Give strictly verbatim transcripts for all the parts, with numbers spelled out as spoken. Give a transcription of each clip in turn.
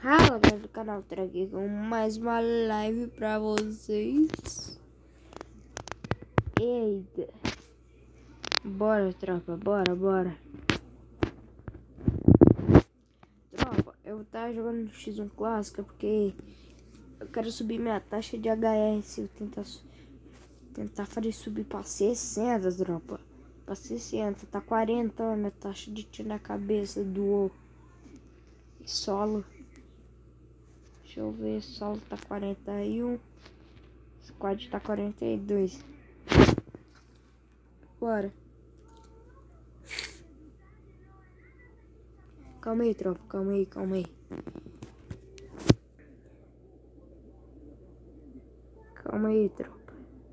Fala galera do canal, tô aqui com mais uma live pra vocês. Eita, bora tropa, bora, bora. Tropa, eu tava jogando X um clássica porque eu quero subir minha taxa de H S. Eu tentar, tentar fazer subir pra sessenta, tropa. Pra sessenta, tá quarenta a minha taxa de tiro na cabeça do solo. Deixa eu ver, solo tá quarenta e um, squad tá quarenta e dois. Bora. Calma aí, tropa, calma aí, calma aí. Calma aí, tropa.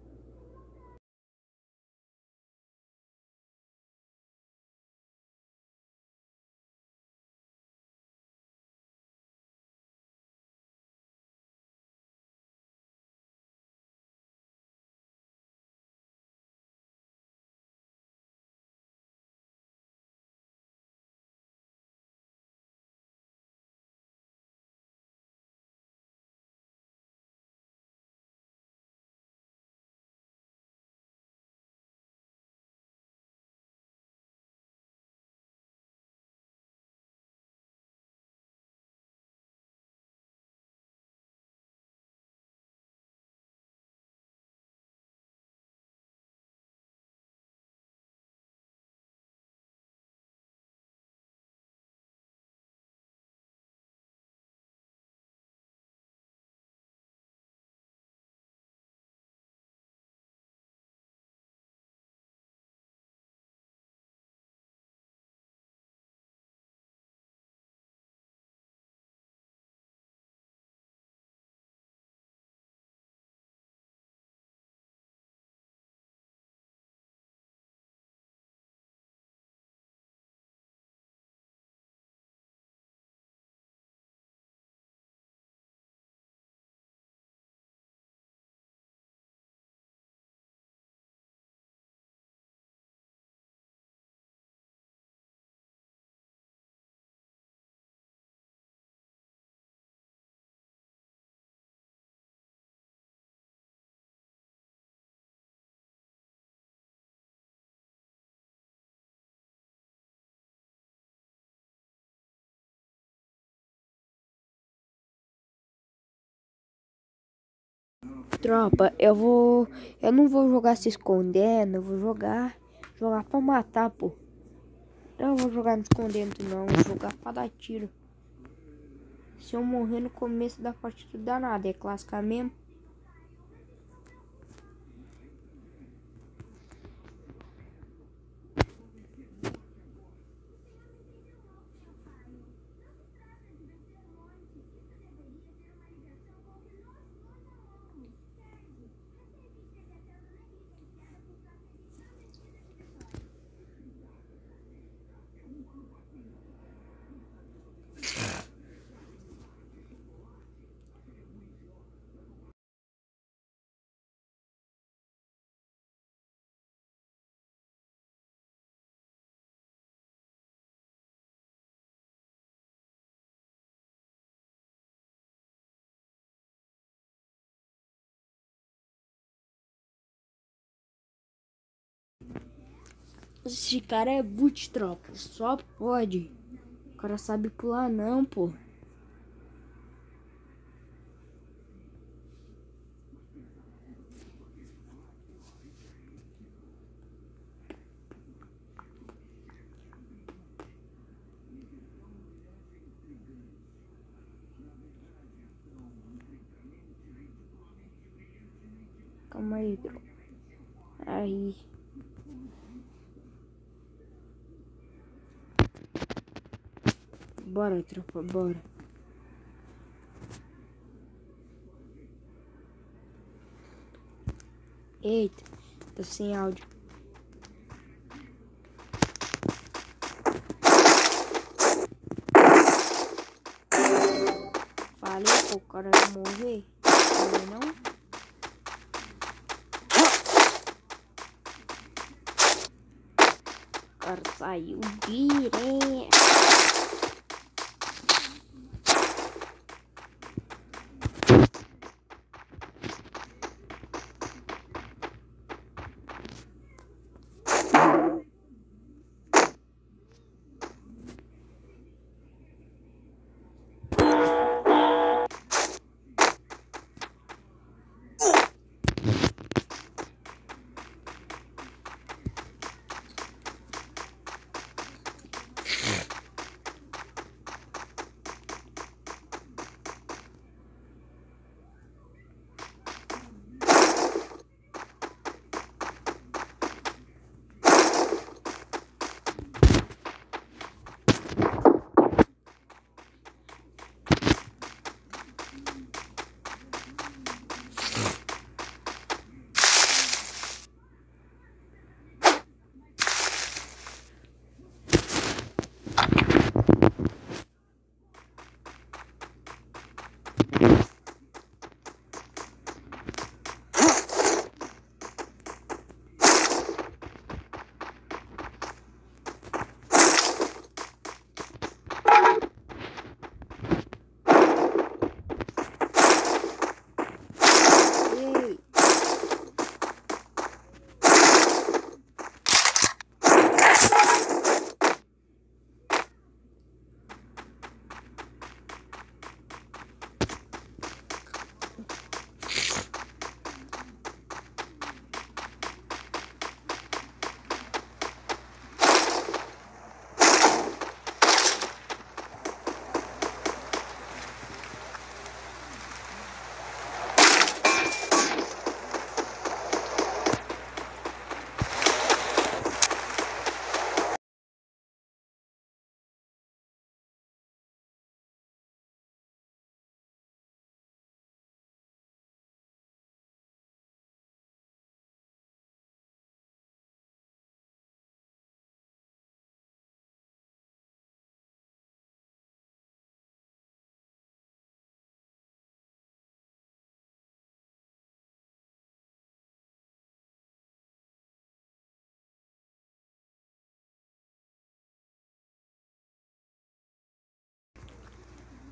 Tropa, eu vou... Eu não vou jogar se escondendo, eu vou jogar... Jogar pra matar, pô. Não vou jogar me escondendo, não. Vou jogar pra dar tiro. Se eu morrer no começo da partida, dá nada. É clássica mesmo. Esse cara é boot, tropa. Só pode. O cara sabe pular não, pô. Calma aí, tropa. Aí. Bora, tropa, bora. Eita, tá sem áudio. Falei, pô, o cara vai morrer. Falei, não? O cara saiu direto.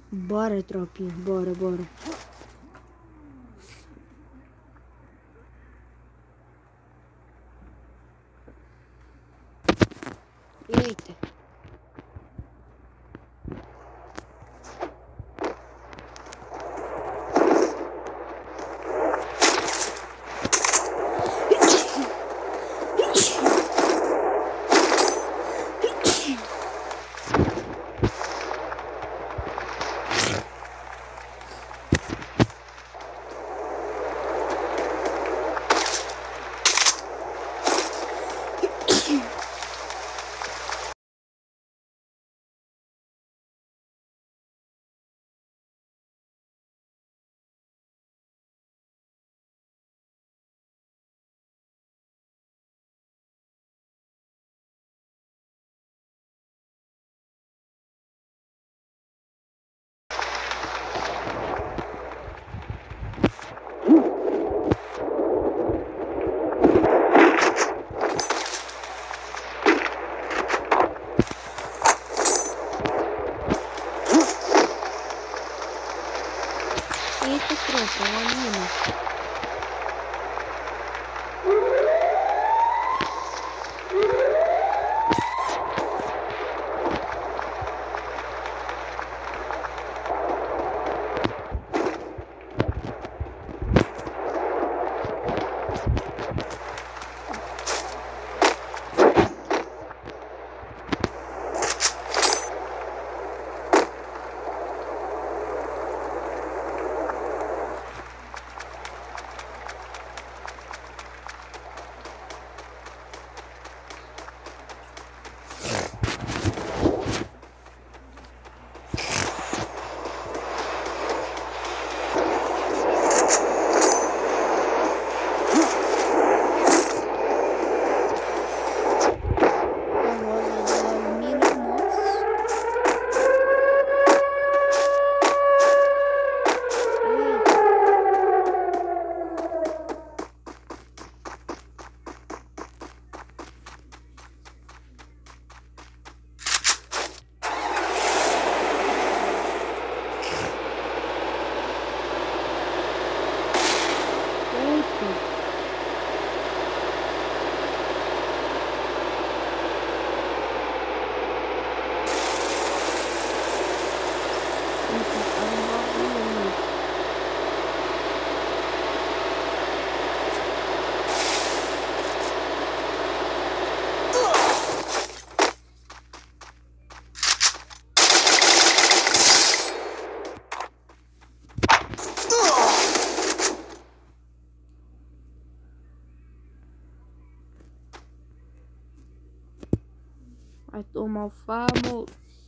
Bora, tropinha. Bora, bora. Eita. Eita, tropa, uma mina. Vai tomar o famo.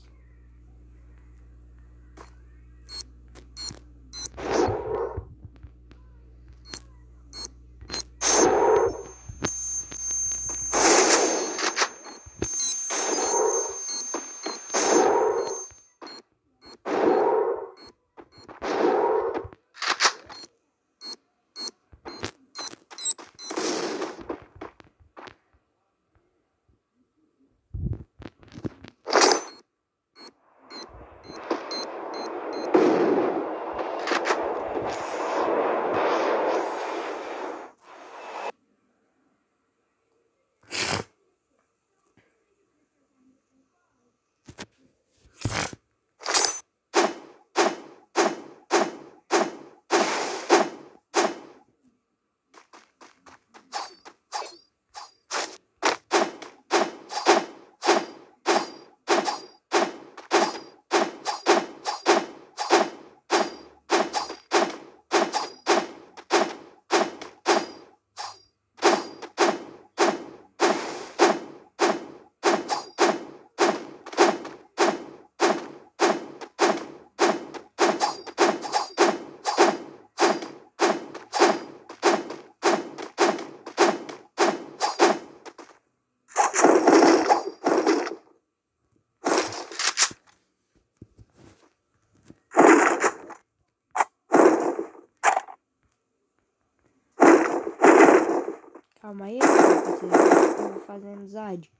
Calma aí, eu vou fazer amizade.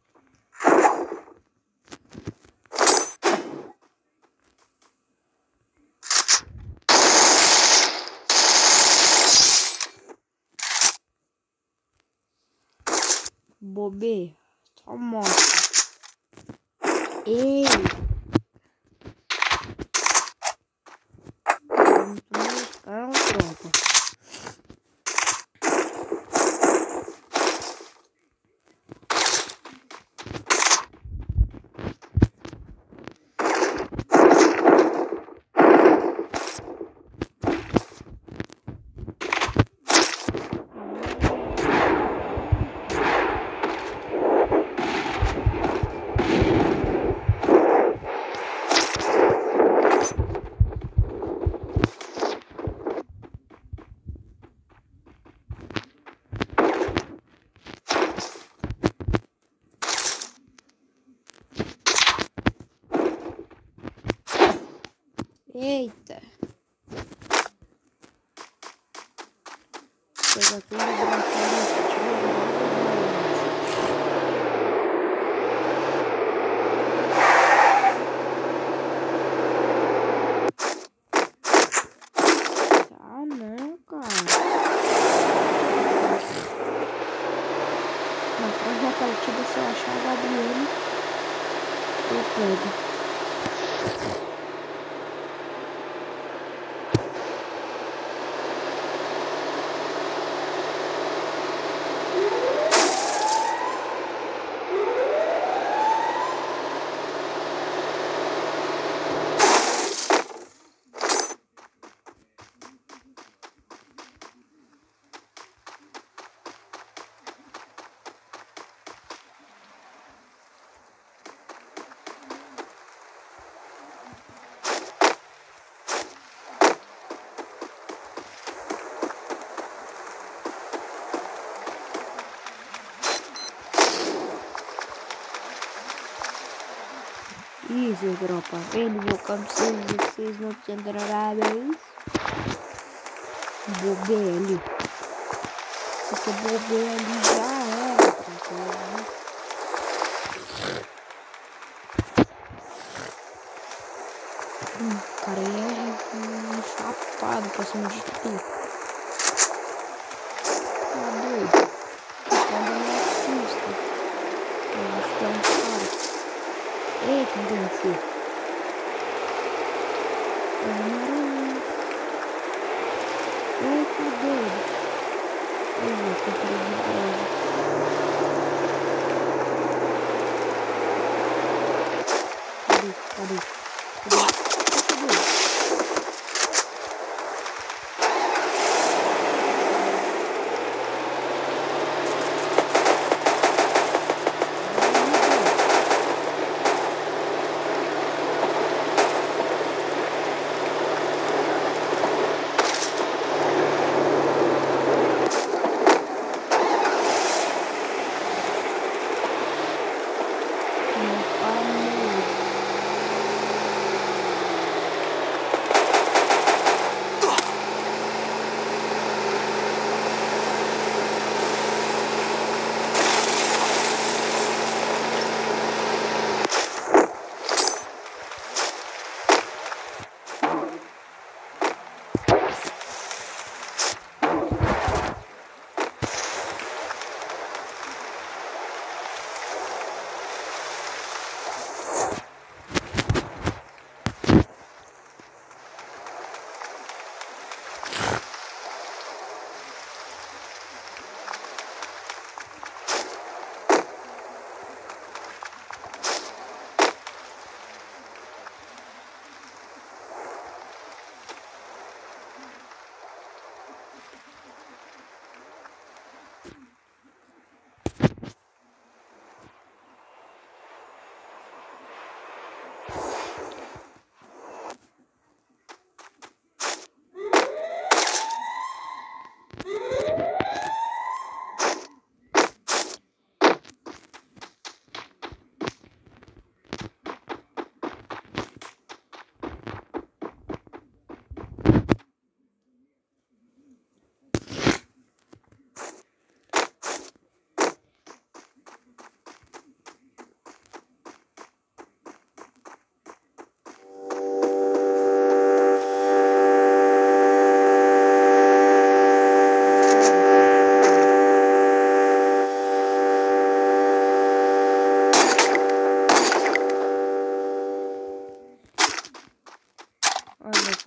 bobeira. Só mostra. Ei! Vamos buscar uma tropa. Eita! Pega tudo Ah não, cara. Na próxima partida, se eu achar a Gabriele, eu pego. Isso, tropa. Vendo meu campo seis dezesseis novecentos dólares. Bobei ali. Se você bobei ali, já era, tropa. Hum, cara, é um chapado pra cima de tudo. Tá doido? Quando me assusta. Eu acho que é um cara. Eita, danço. Eita, doido. Olha, tem cara de brava. Cadê? Cadê? Cadê? Cadê?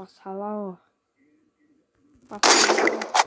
passar lá, ó. Passar lá.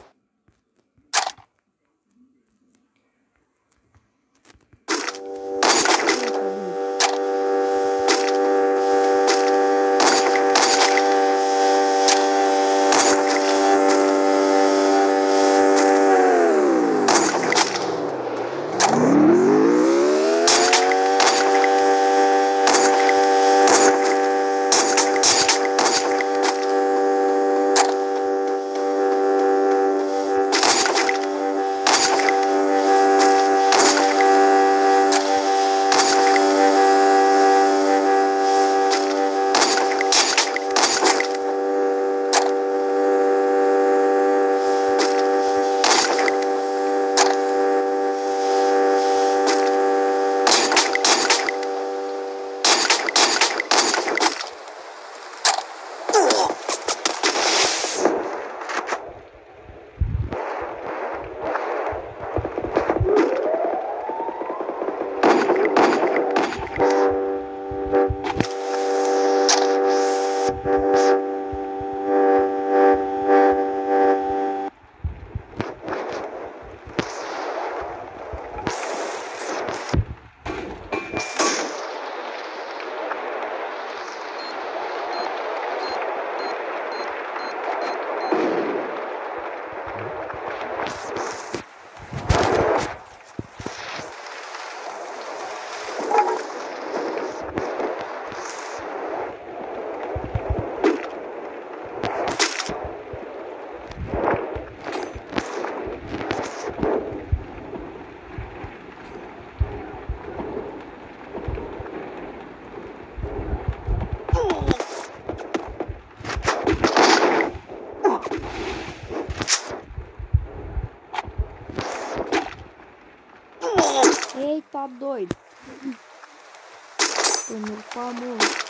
Eita, doido. Tô meio famoso.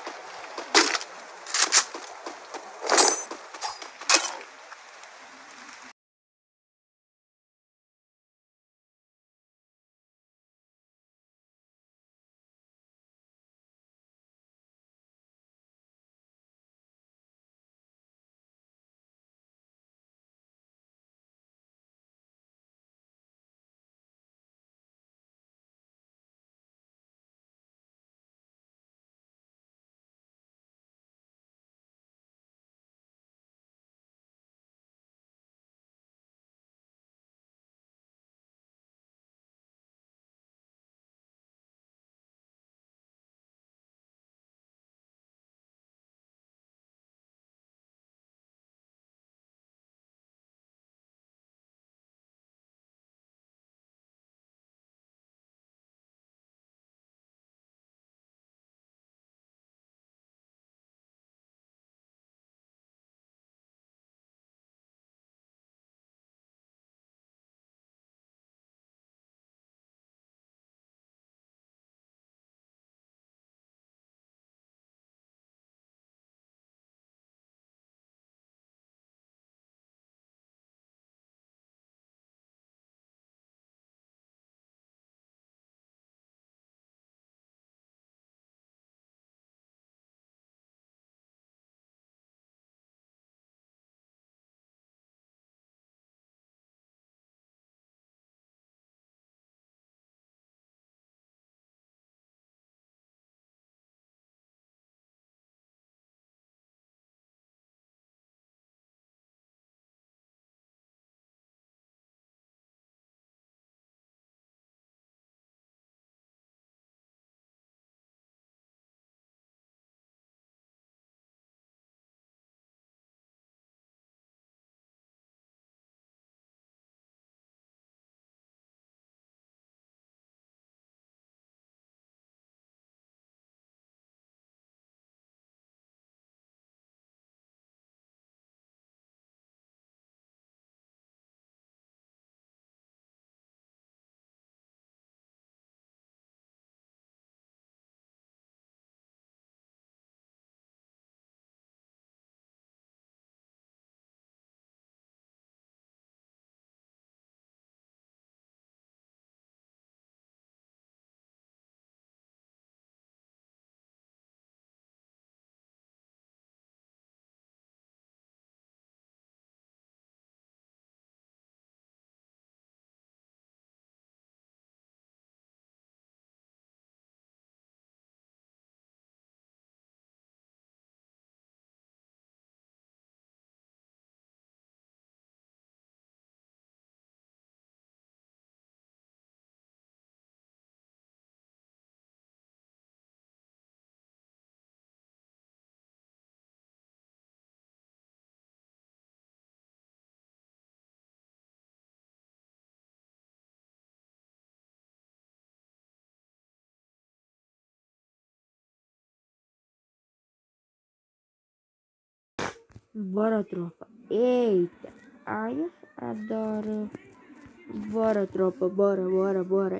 Bora, tropa. Eita. Ai, adoro. Bora, tropa. Bora, bora, bora.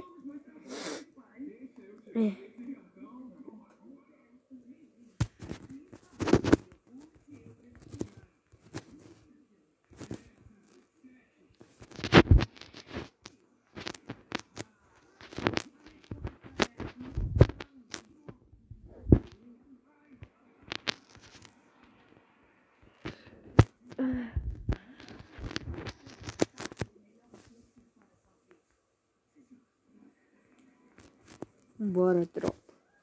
É. Bora, tropa.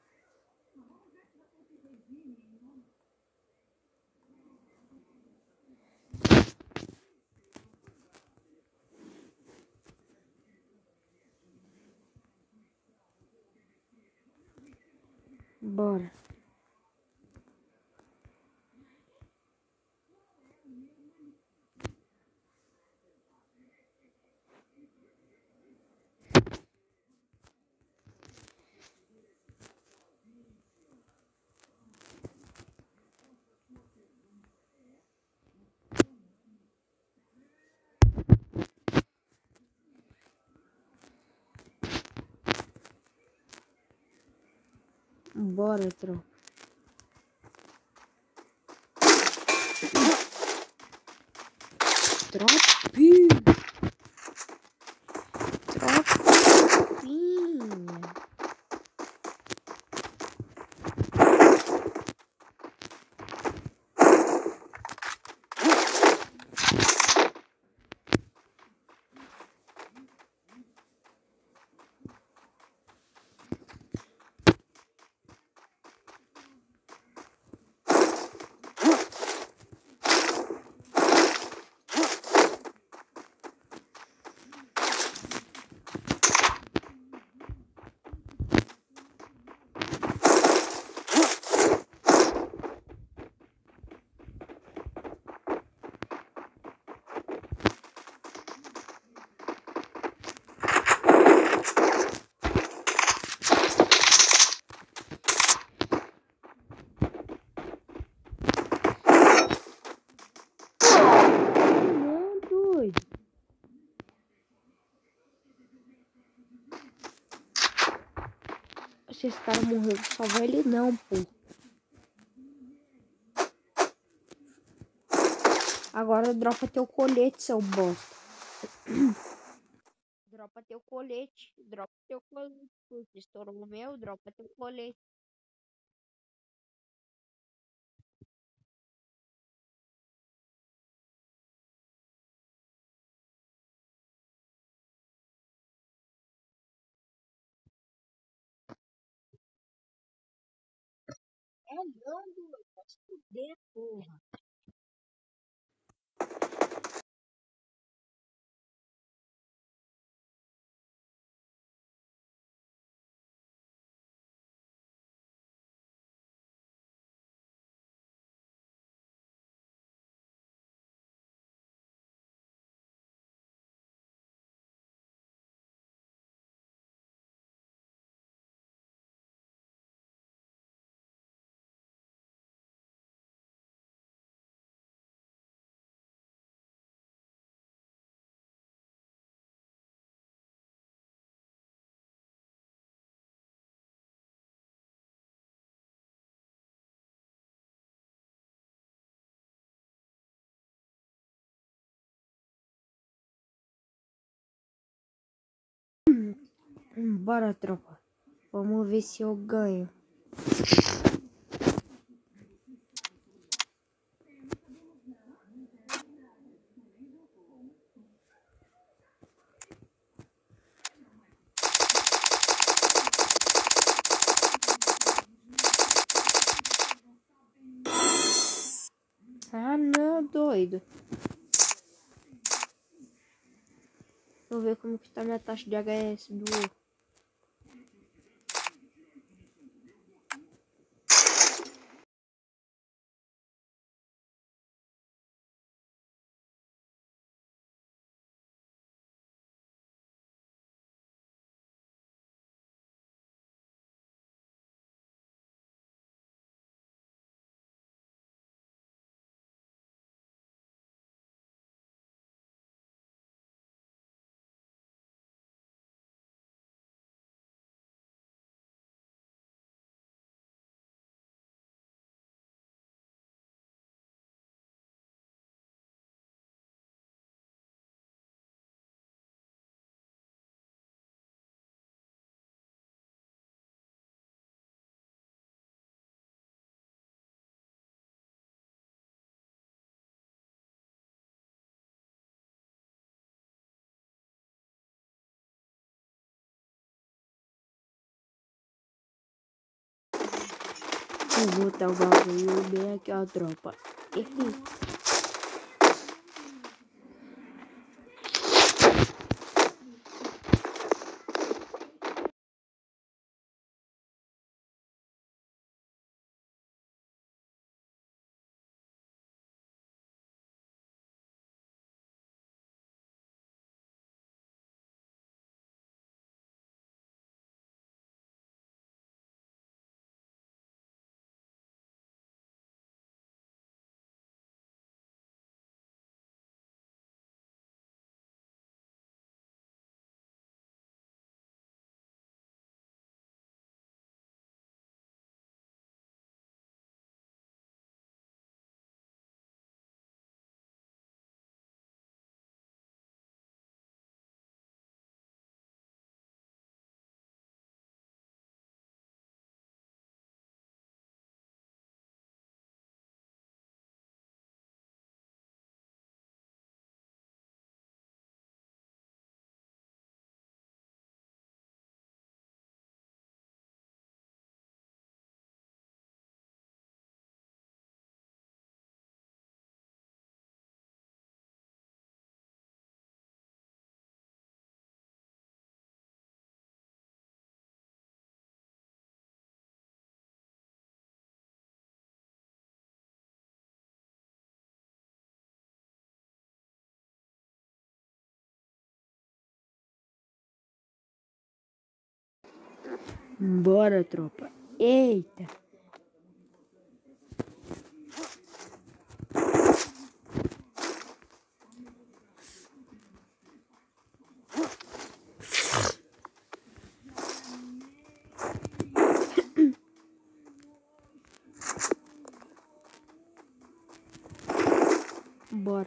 Bora. Bora, tropa. Tropinha. Tropinha. Não, doido. Se esse cara morreu, salvar ele não, pô. Agora dropa teu colete, seu bosta. Dropa teu colete. Dropa teu colete. Estourou o meu, dropa teu colete. É não, doido. Vai se fuder, porra. Bora, tropa. Vamos ver se eu ganho. Ah, não, doido. Deixa eu ver como que tá minha taxa de H S do... vou botar o bagulho bem aqui, ó, tropa. Errei. Bora, tropa. Eita. Bora.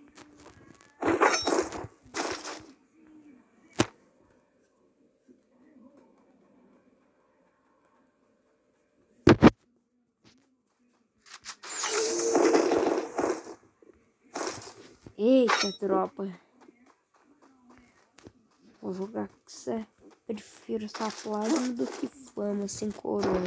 Eita, tropa. Vou jogar com você. Prefiro essa plasma do que fama sem coroa.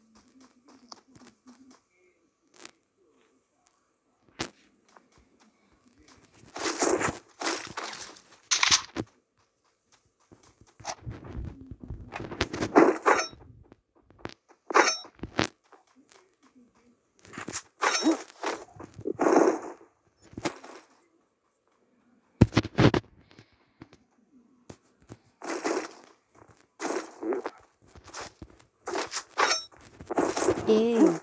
Eita.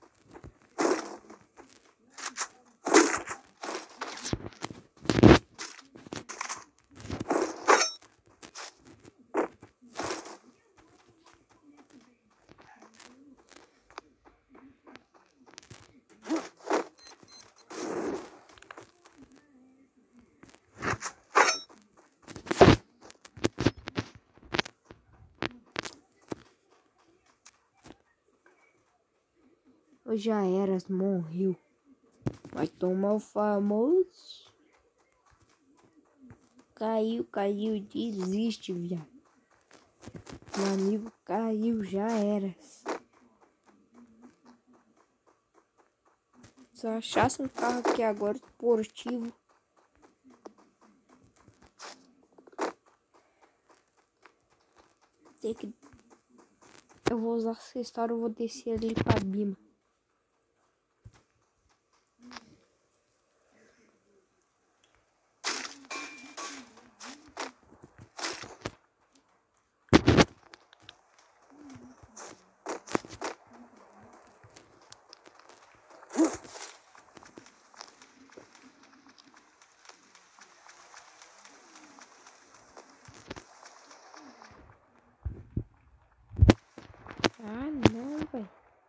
Eu já era, morreu. Vai tomar o famoso. Caiu, caiu, desiste, viado. Meu amigo caiu, já era. Se eu achasse um carro aqui agora esportivo. Tem que. Eu vou usar essa história, eu vou descer ali pra Bima. Ah, não, velho.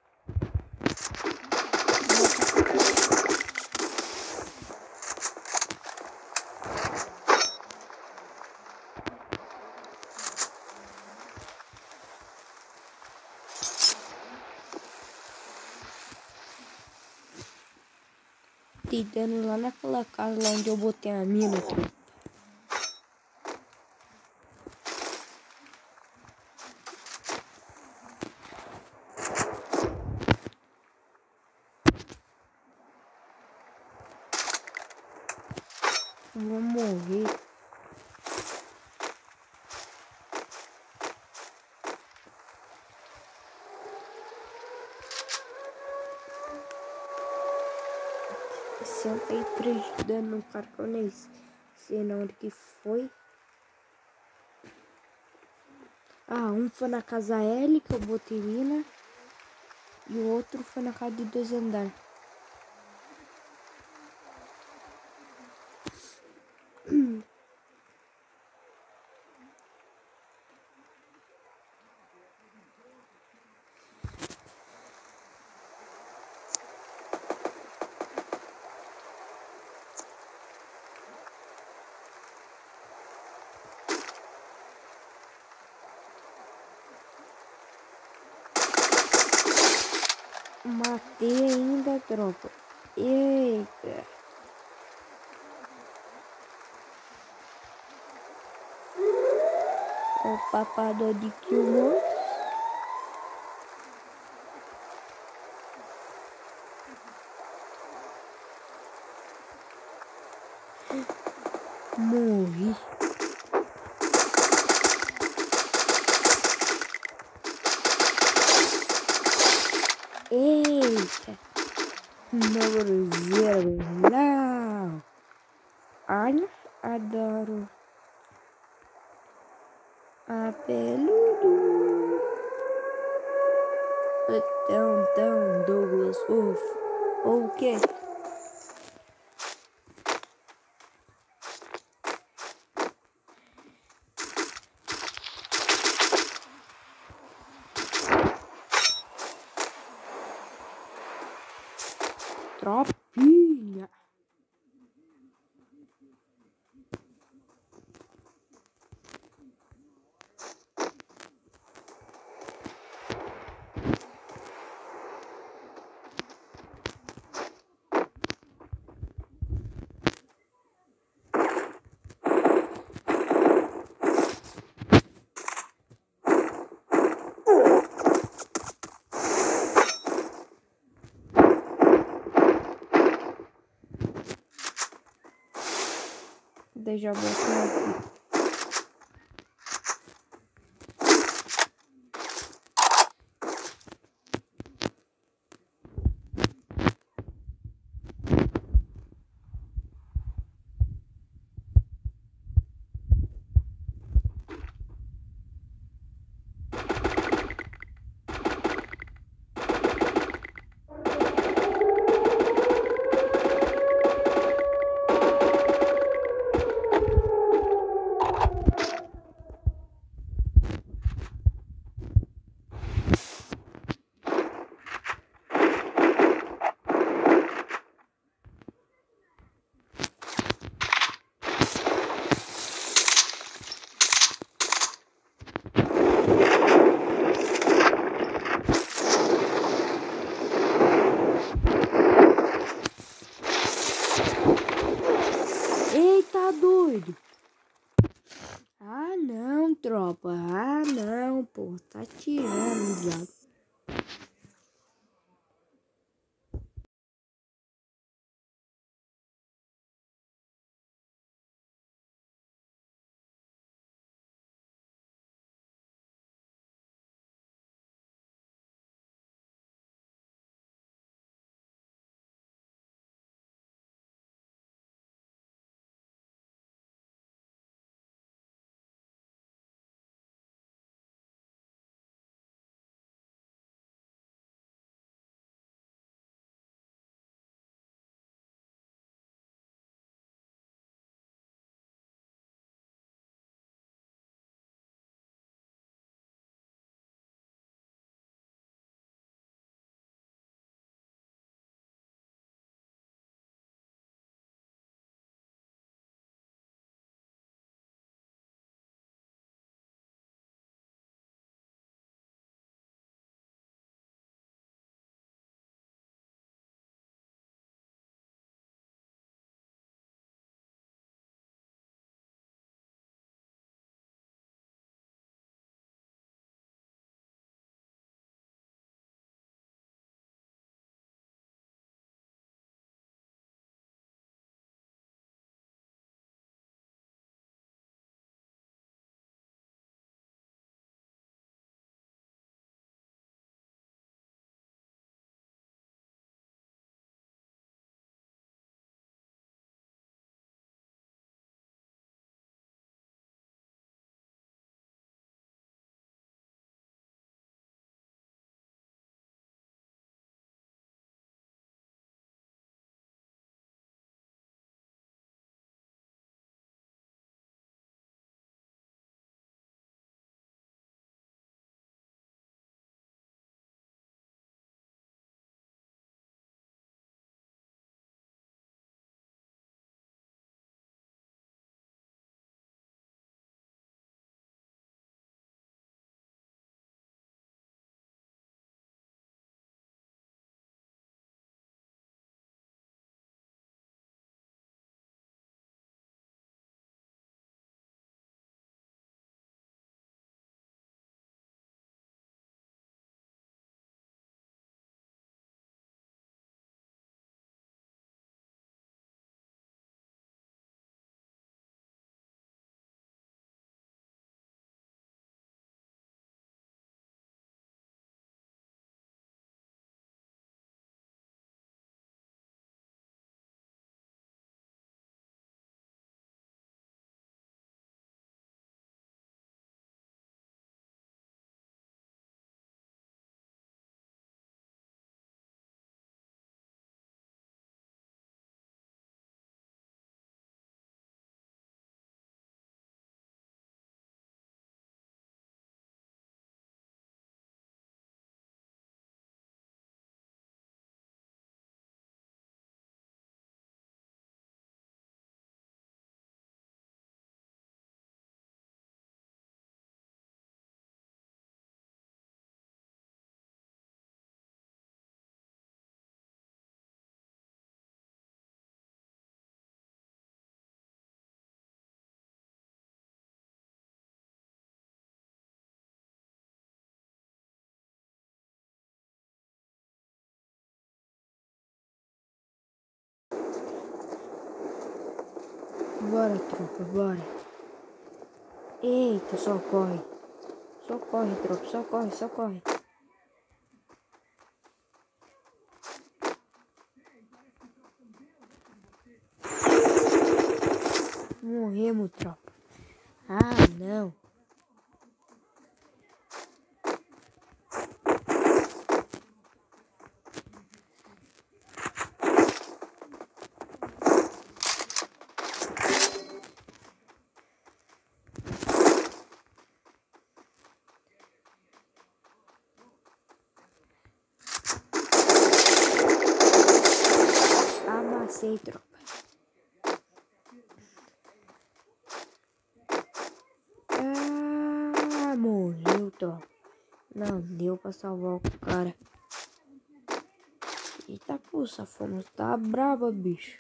Tem dano lá naquela casa lá onde eu botei a mina, tropa. Vou morrer. sessenta e três de dano no cara que eu nem sei não onde que foi. Ah, um foi na casa L que eu botei mina. E o outro foi na casa de dois andares. Matei ainda, tropa. Eita. O papador de kill. Morri. Eita. Número zero. Não. Ai, adoro. Apeludo. Então, então, Douglas Wolf. Ou o quê? Tropinha. Deixa eu botar aqui. Bora, tropa, bora. Eita, só corre. Só corre, tropa, só corre, só corre. Morremos, tropa. Ah, não. Amassei, tropa. Ah, morreu, tropa. Não deu pra salvar o cara. Eita, pô, safona, tá braba, bicho.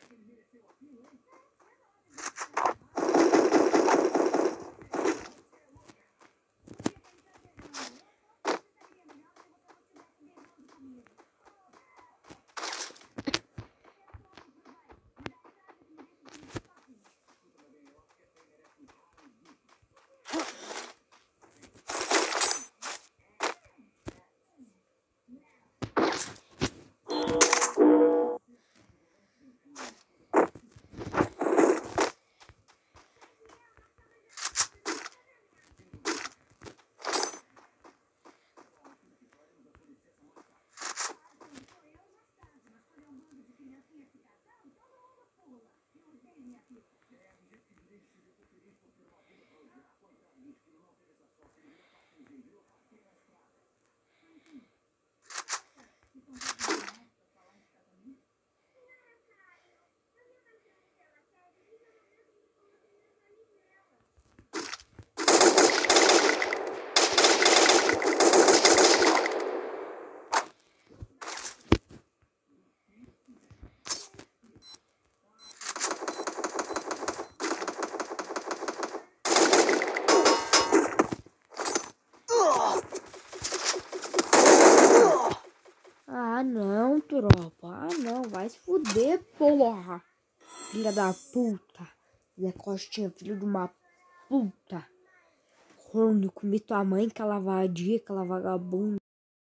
Ah, não, tropa. Ah, não. Vai se fuder, porra. Filha da puta. Zé Costinha, filho de uma puta. Corno, comi tua mãe, aquela vadia, aquela vagabunda.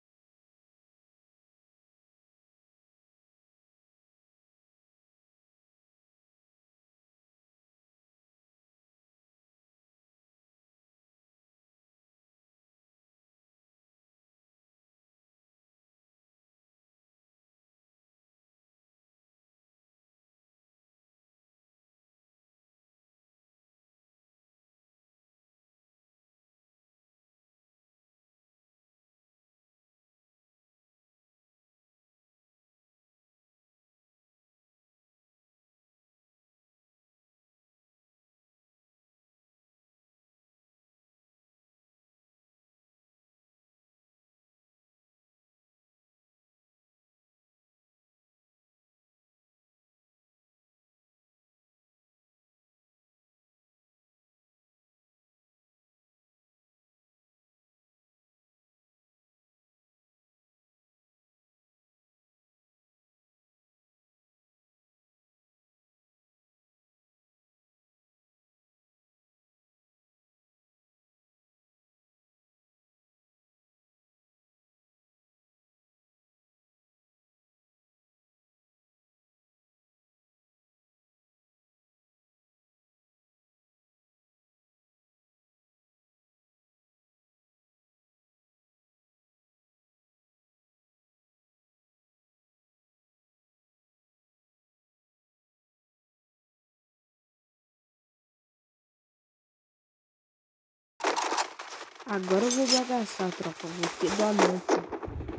Agora eu vou bagaçar, tropa. Vou ter do anúncio.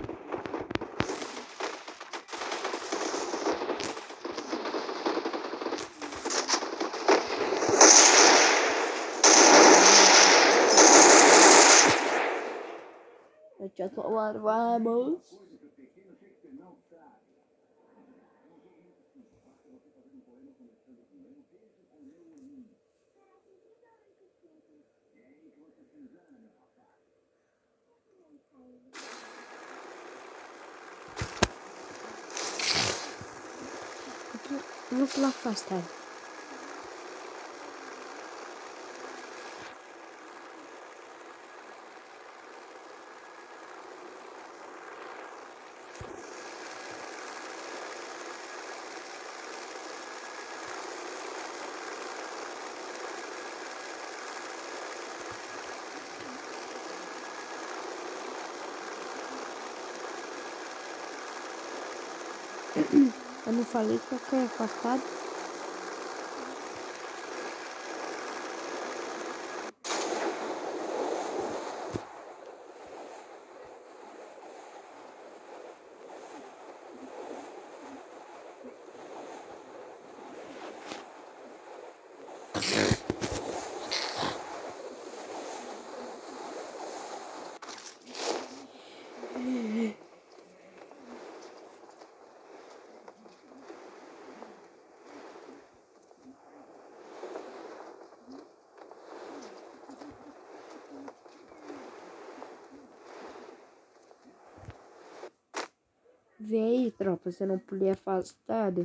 Já tomaram, vamos. Vou pular afastado. Eu não falei que eu quero afastado. Vê aí, tropa, se eu não pulei afastado.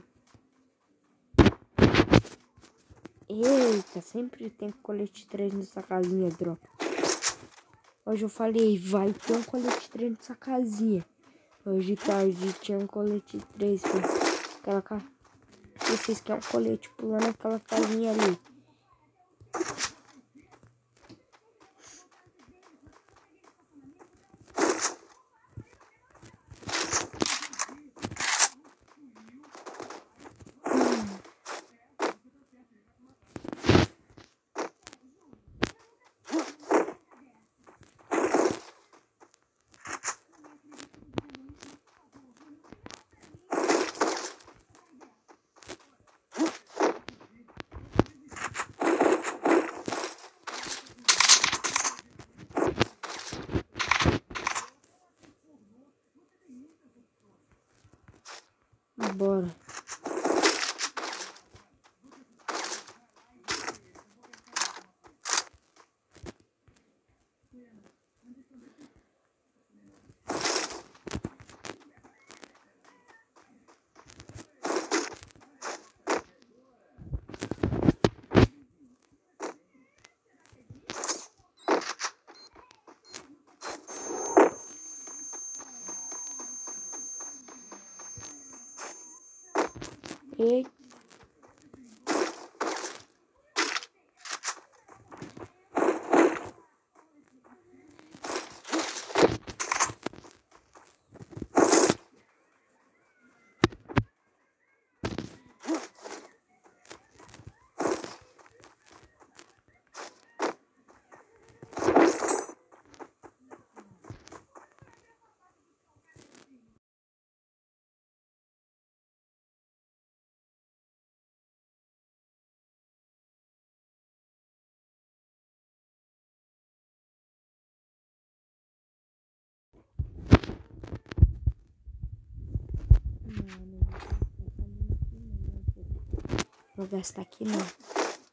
Eita, sempre tem colete três nessa casinha, tropa. Hoje eu falei, vai ter um colete três nessa casinha. Hoje tarde tinha um colete três, aquela ca... Vocês querem um colete pulando aquela casinha ali. Bora. E vou gastar aqui não.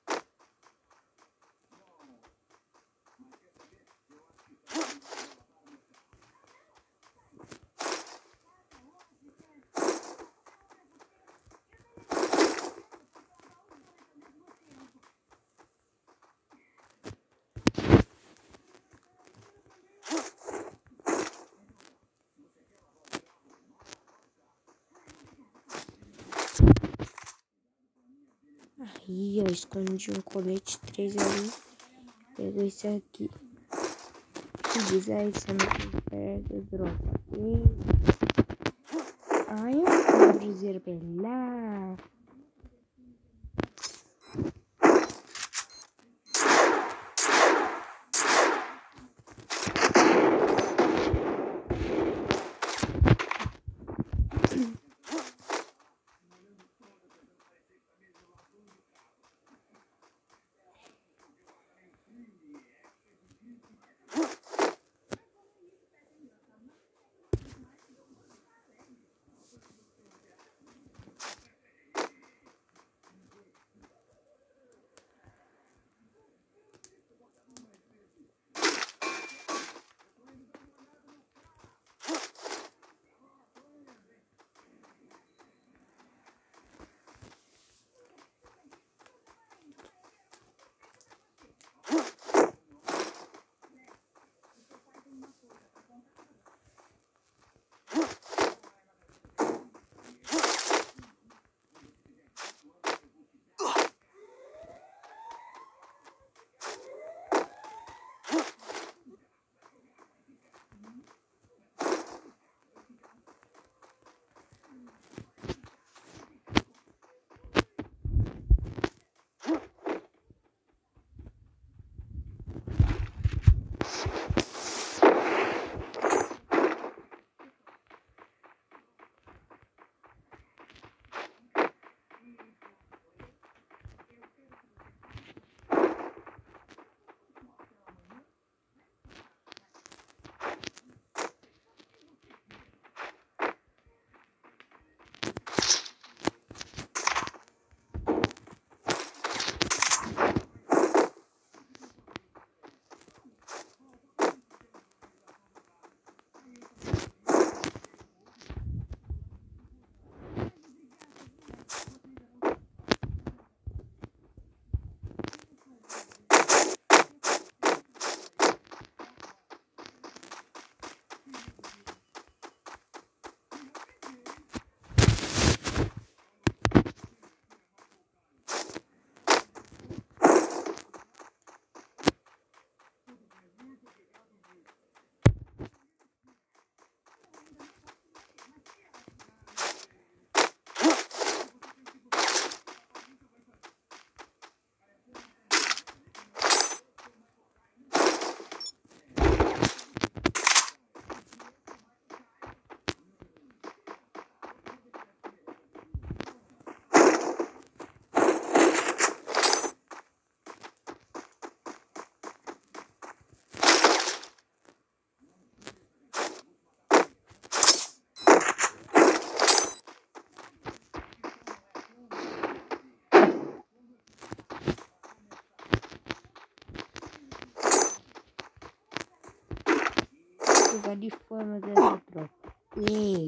Aí eu escondi um colete três ali. Pego esse aqui. Se quiser, esse é meu pega, dropa. E... ai, eu vou dizer pra lá. jogar de fama dessa tropa. Ei.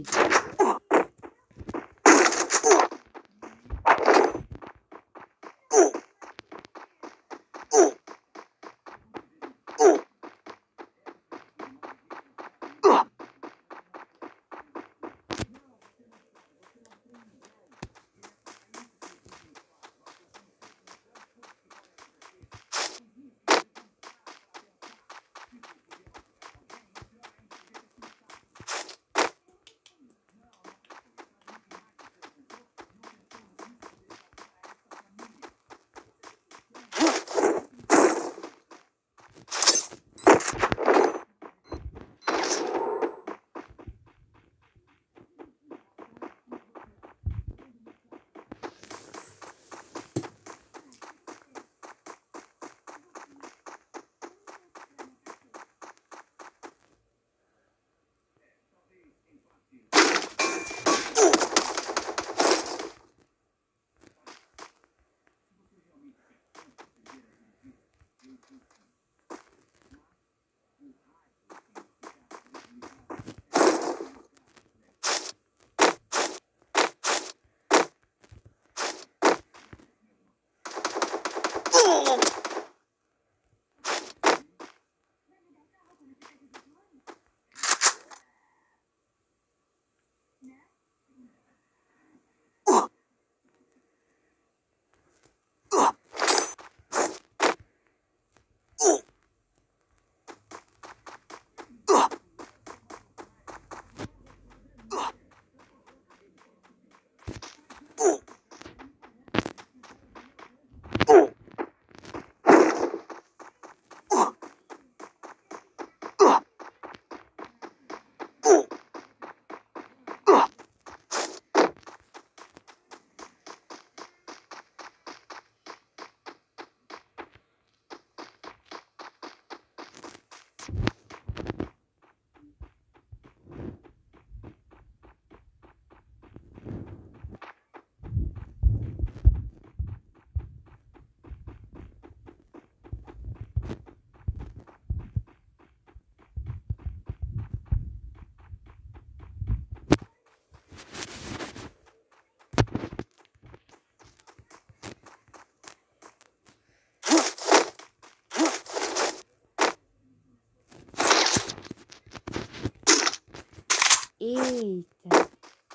Eita.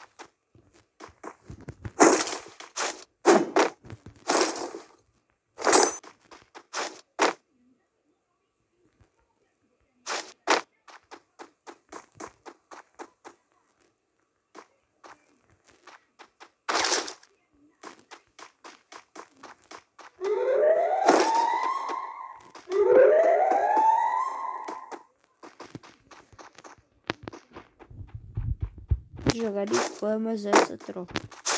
Jogar de famas essa tropa.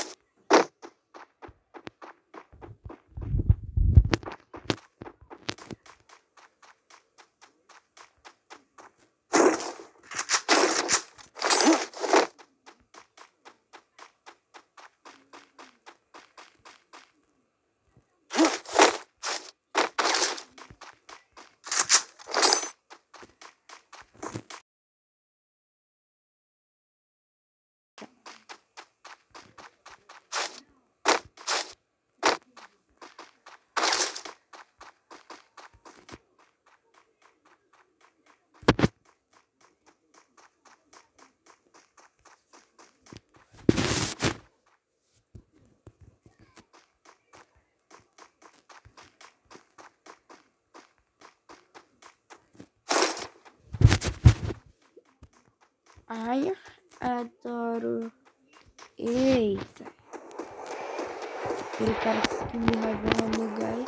Ai, adoro. Eita. Aquele cara que me levou no lugar.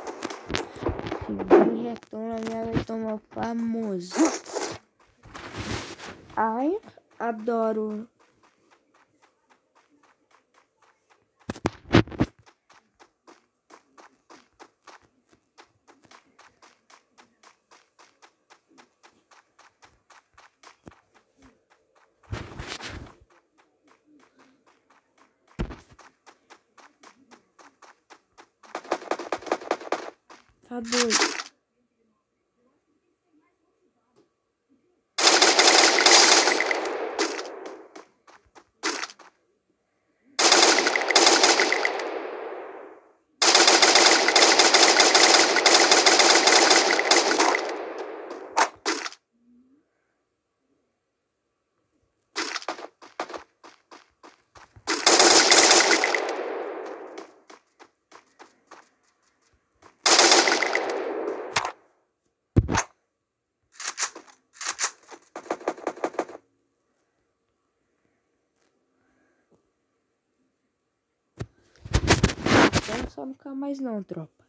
Que retoma minha vai tomar famoso. Ai, adoro. Tá doido. quero só nunca mais não, tropa.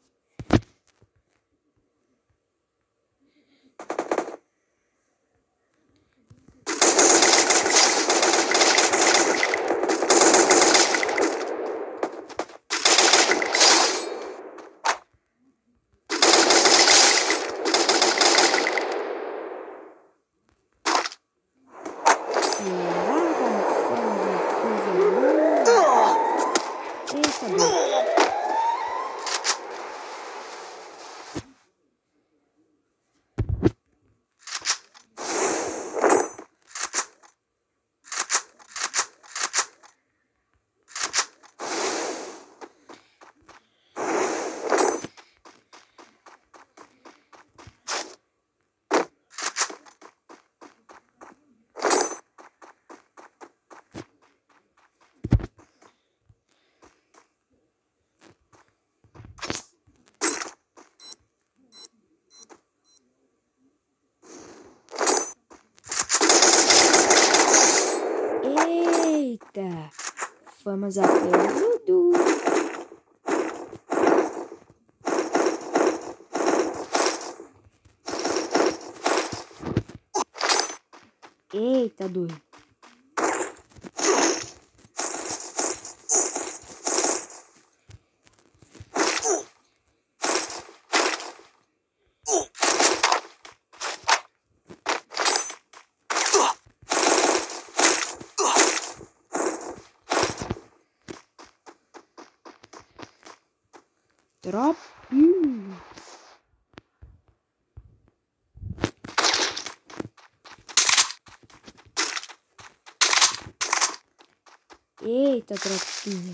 Eita, vamos até tudo. Eita, doido. Tropa. Hum. Eita, tropinha.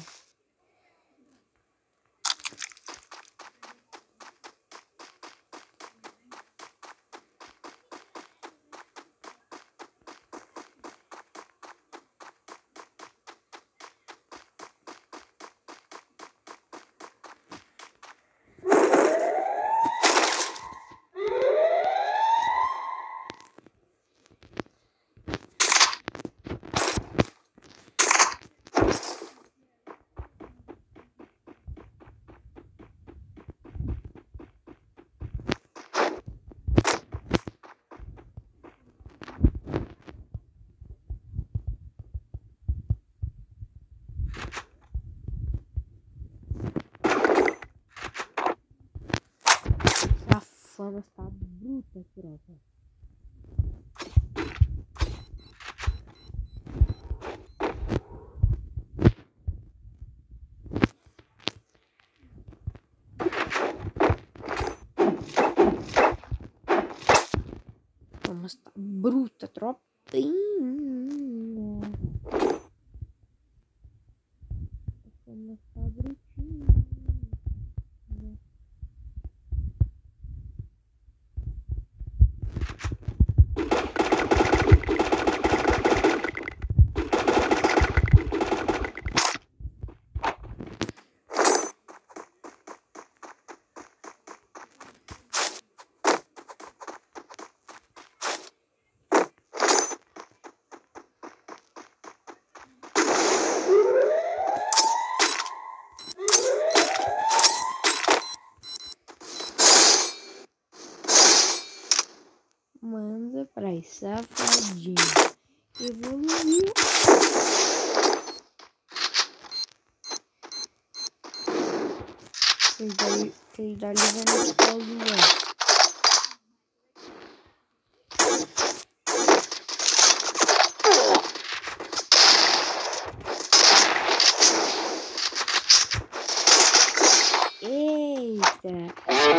A fama está bruta, tropa. Fama está bruta, tropinha. A fama está brutinha. Manda pra safadinho. Evoluiu. Vocês dali, vocês dali vão buscar os negócios. Eita.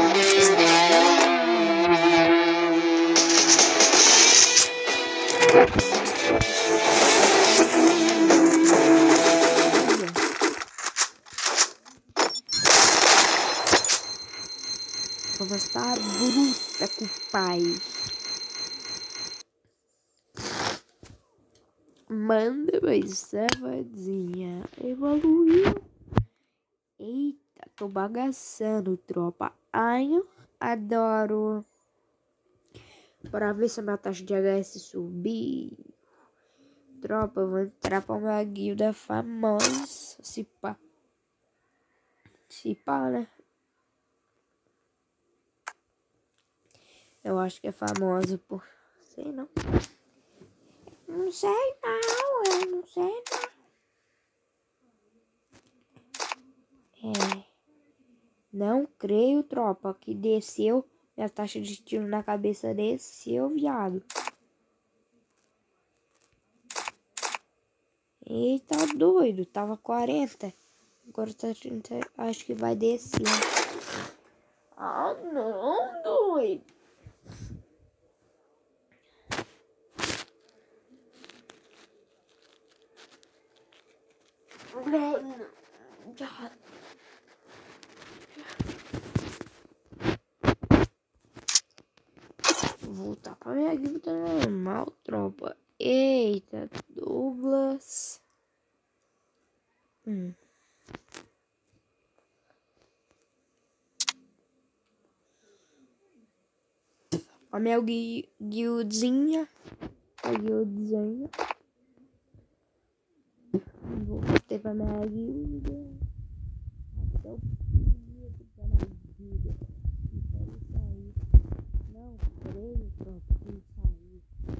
Vamos estar bruta com o pai. Manda mais safadinha. Evoluiu. Eita, tô bagaçando, tropa. Ai, eu adoro. Bora ver se a minha taxa de H S subir. Tropa, eu vou entrar pra uma guilda famosa. Se pá. Se pá, né? Eu acho que é famosa por... Sei não. Não sei não, eu não sei não. É... Não creio, tropa, que desceu. Minha taxa de tiro na cabeça desceu, viado. Eita, doido. Tava quarenta. Agora tá trinta. Acho que vai descer. Ah, não, doido. Não, não. Já. Vou voltar pra minha vida normal, tropa. Eita, Douglas. Hum. A minha gui guildinha. A guildinha. Vou voltar pra minha guilda. Até o dia que tá na guilda. Espero sair. Não, creio, tropa, que sair.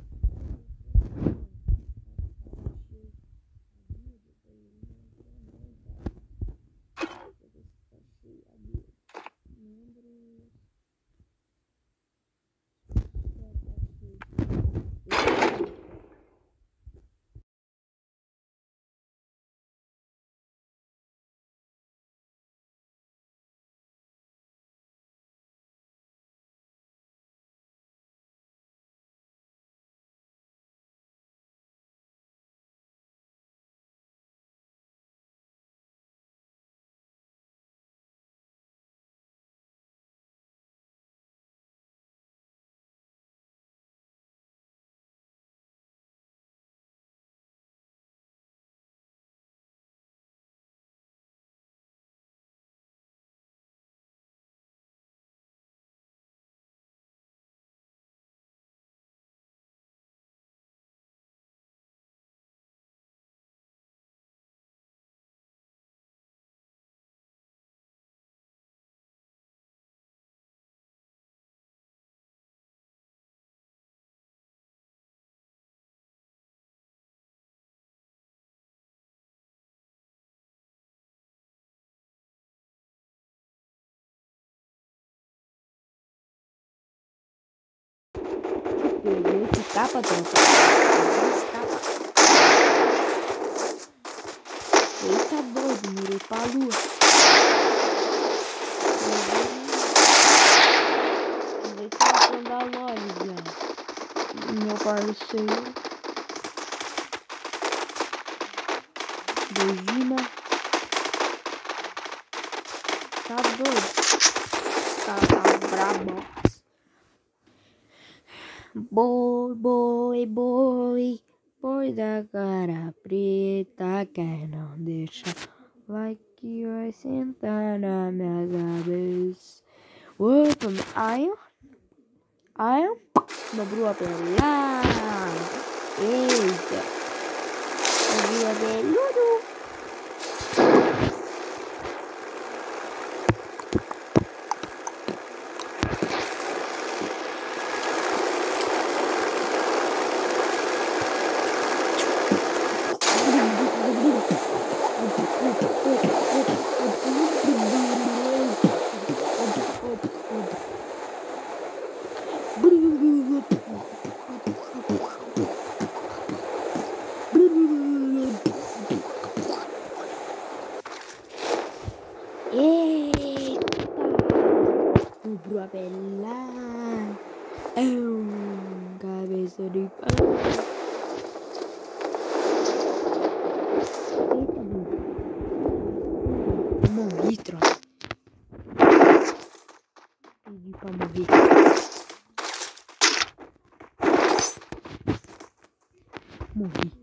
Peguei esse capa, tropa. Esse capa. Eita, doido, mirei pra lua. Mirei pra da loja, velho. Meu parceiro. Regina. Tá doido. Tá, tá brabo. Boi, boi, boi, boi da cara preta, quer não deixa, vai que vai sentar na minha cabeça. Opa, Iron, Iron, no brua pelada, eita, no brua peludo. Brua pelada, é cabeça de pau. Eita, bicho. Morri, tropa. Pedi pra morrer. Morri.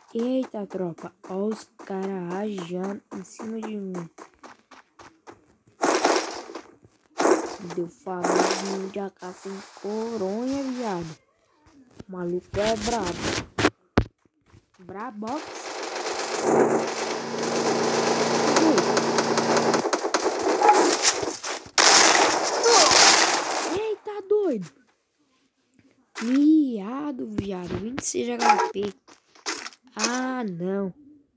Eita, tropa. Olha os caras rajando em cima de mim. Deu famosinho de A K sem coronha, viado. O maluco é brabo. Brabox. Eita, doido. Miado, viado. vinte e seis H P. Ah, não.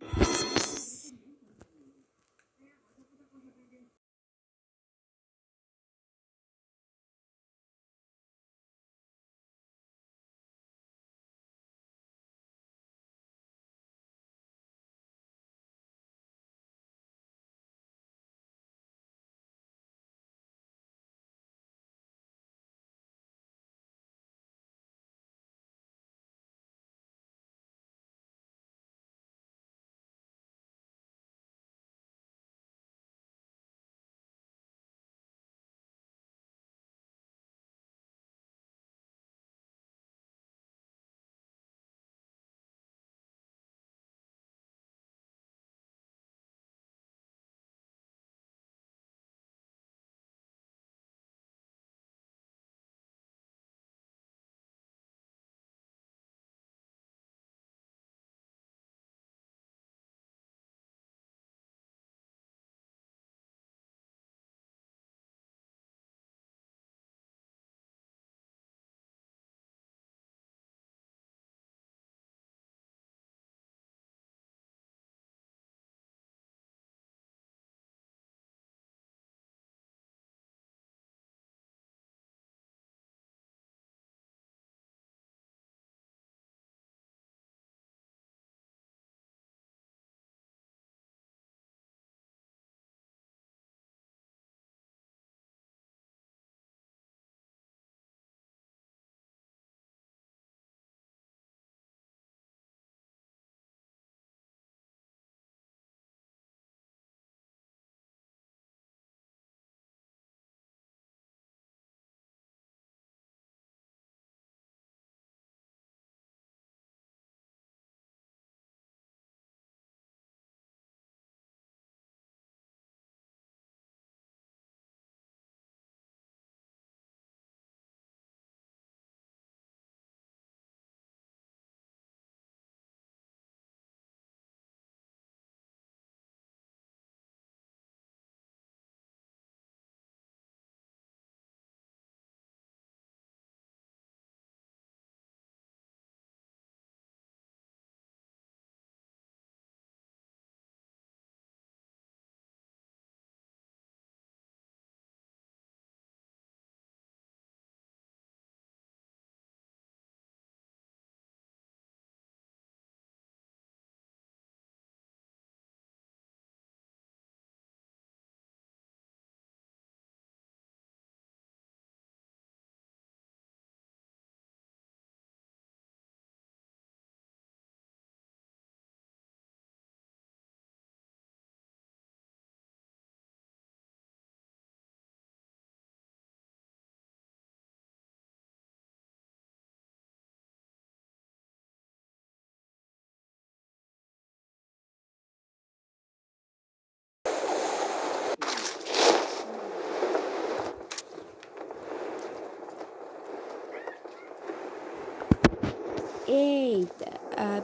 Eita, a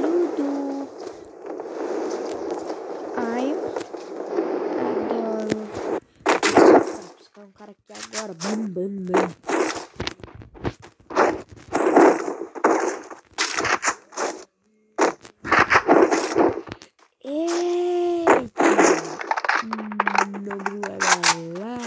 peludo. Ai, adoro. Vou buscar um cara aqui agora. Bam, bam, bam. Eita. Hum, não grua lá.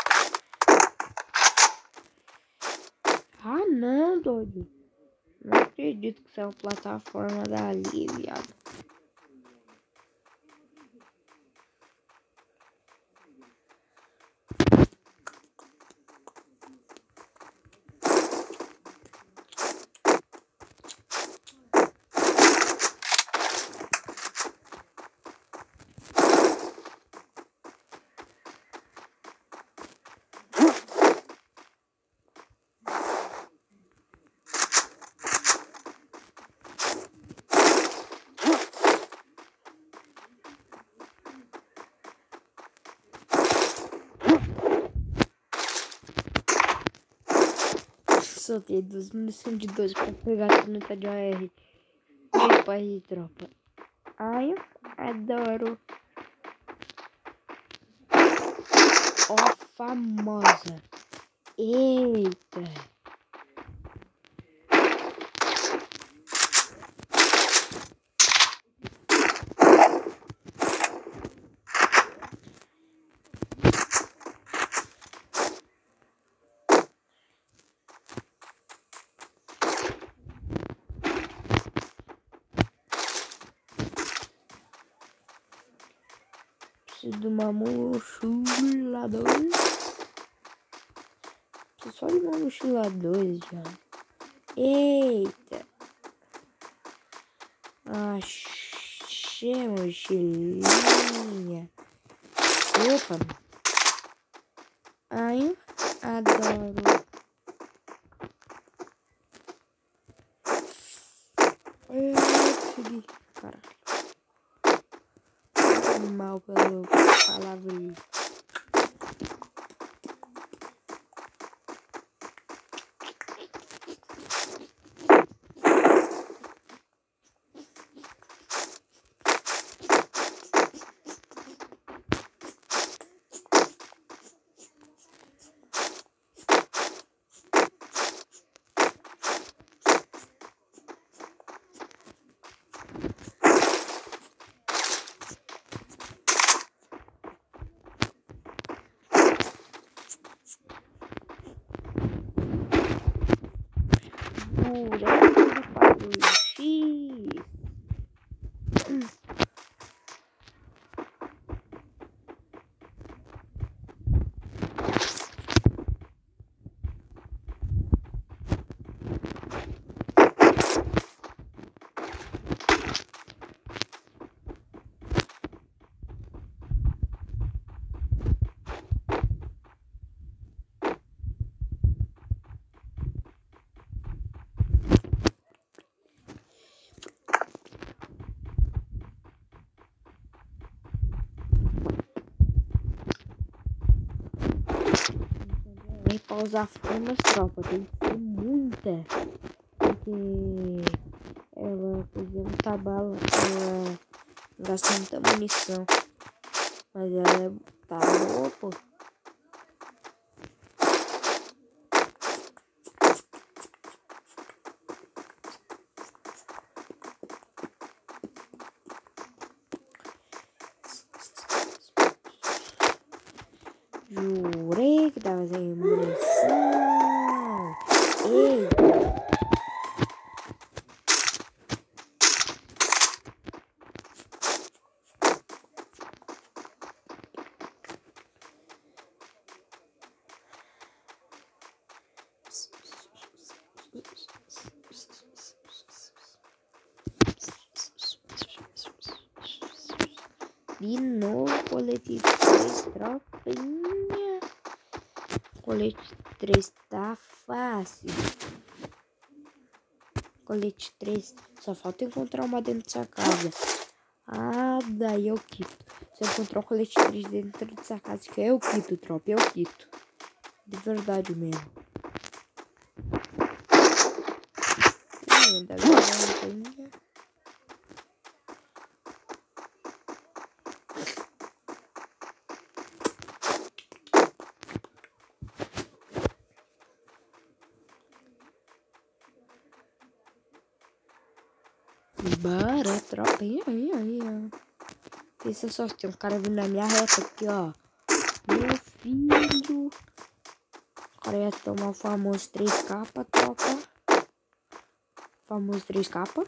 Ah, não, doido. Não acredito que isso é uma plataforma dali, viado. Soltei duas munições de dois pra pegar a caneta de A R. Epa aí, tropa. Ai, adoro. Ó, famosa. Eita. Preciso de uma mochila dois. Preciso só de uma mochila dois já. Eita. Achei mochilinha. Opa. Ai, adoro. Eu consegui. Caralho. Mal pelo palavrinho. Pra usar formas, tropa, tem que ser muita, porque ela podia muita bala, ela gasta muita munição, mas ela é, tá boa, pô. Jurei que tava sem munição. Ei! De novo, colete três, tropinha. Colete três tá fácil. Colete três, só falta encontrar uma dentro dessa casa. Ah, daí eu quito. Se eu encontrar o colete três dentro dessa casa, que eu quito, tropa, eu quito. De verdade mesmo. Ainda bem. Bora, tropa. Aí, aí, aí, ó. Pensa só, tem um cara vindo na minha reta aqui, ó. Meu filho. O cara ia tomar o famoso três capas, tropa. Famoso três capa.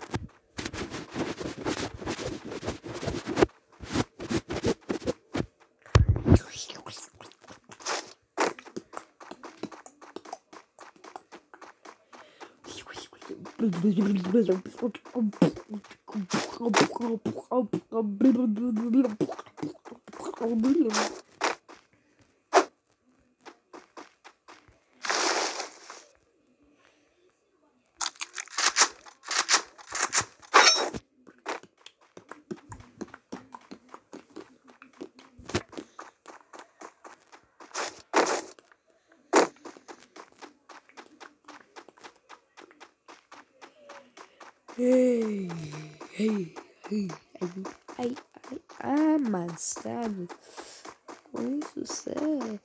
Ei, ei, ei, ai, ai, ai, amassado com sucesso.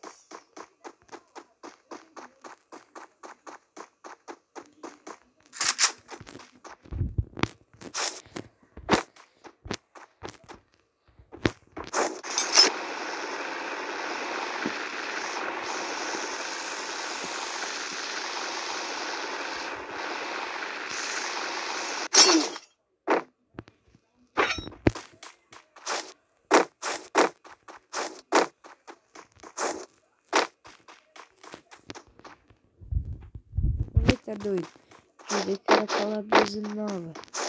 Tá doido? Eu vi que era aquela doze nova.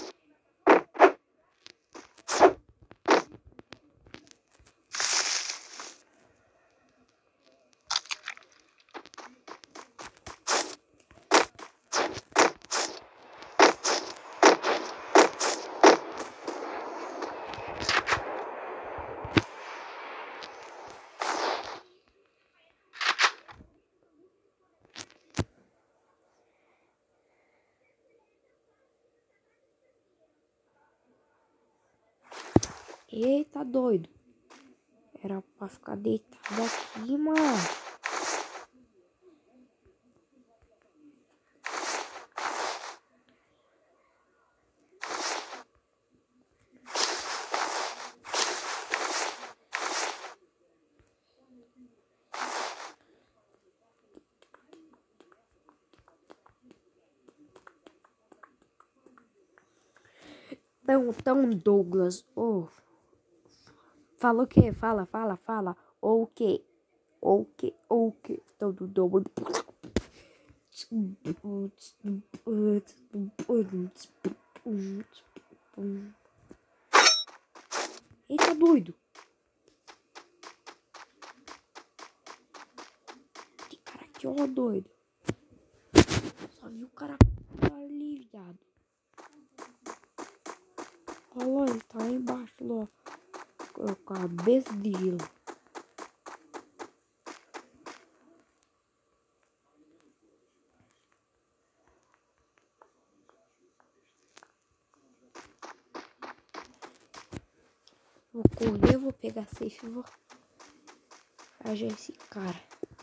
Eita, doido. Era pra ficar deitado aqui, mano. Então, então, Douglas, oh, fala o que? Fala, fala, fala. Ou o que? Ou o que? Ou o que? Todo dobro. Eita, doido. Que cara aqui, ó, doido. Só vi o cara ali, viado. Olha lá, ele tá lá embaixo, lá. Com a cabeça de gelo. Vou correr, vou pegar safe e vou ajar esse cara.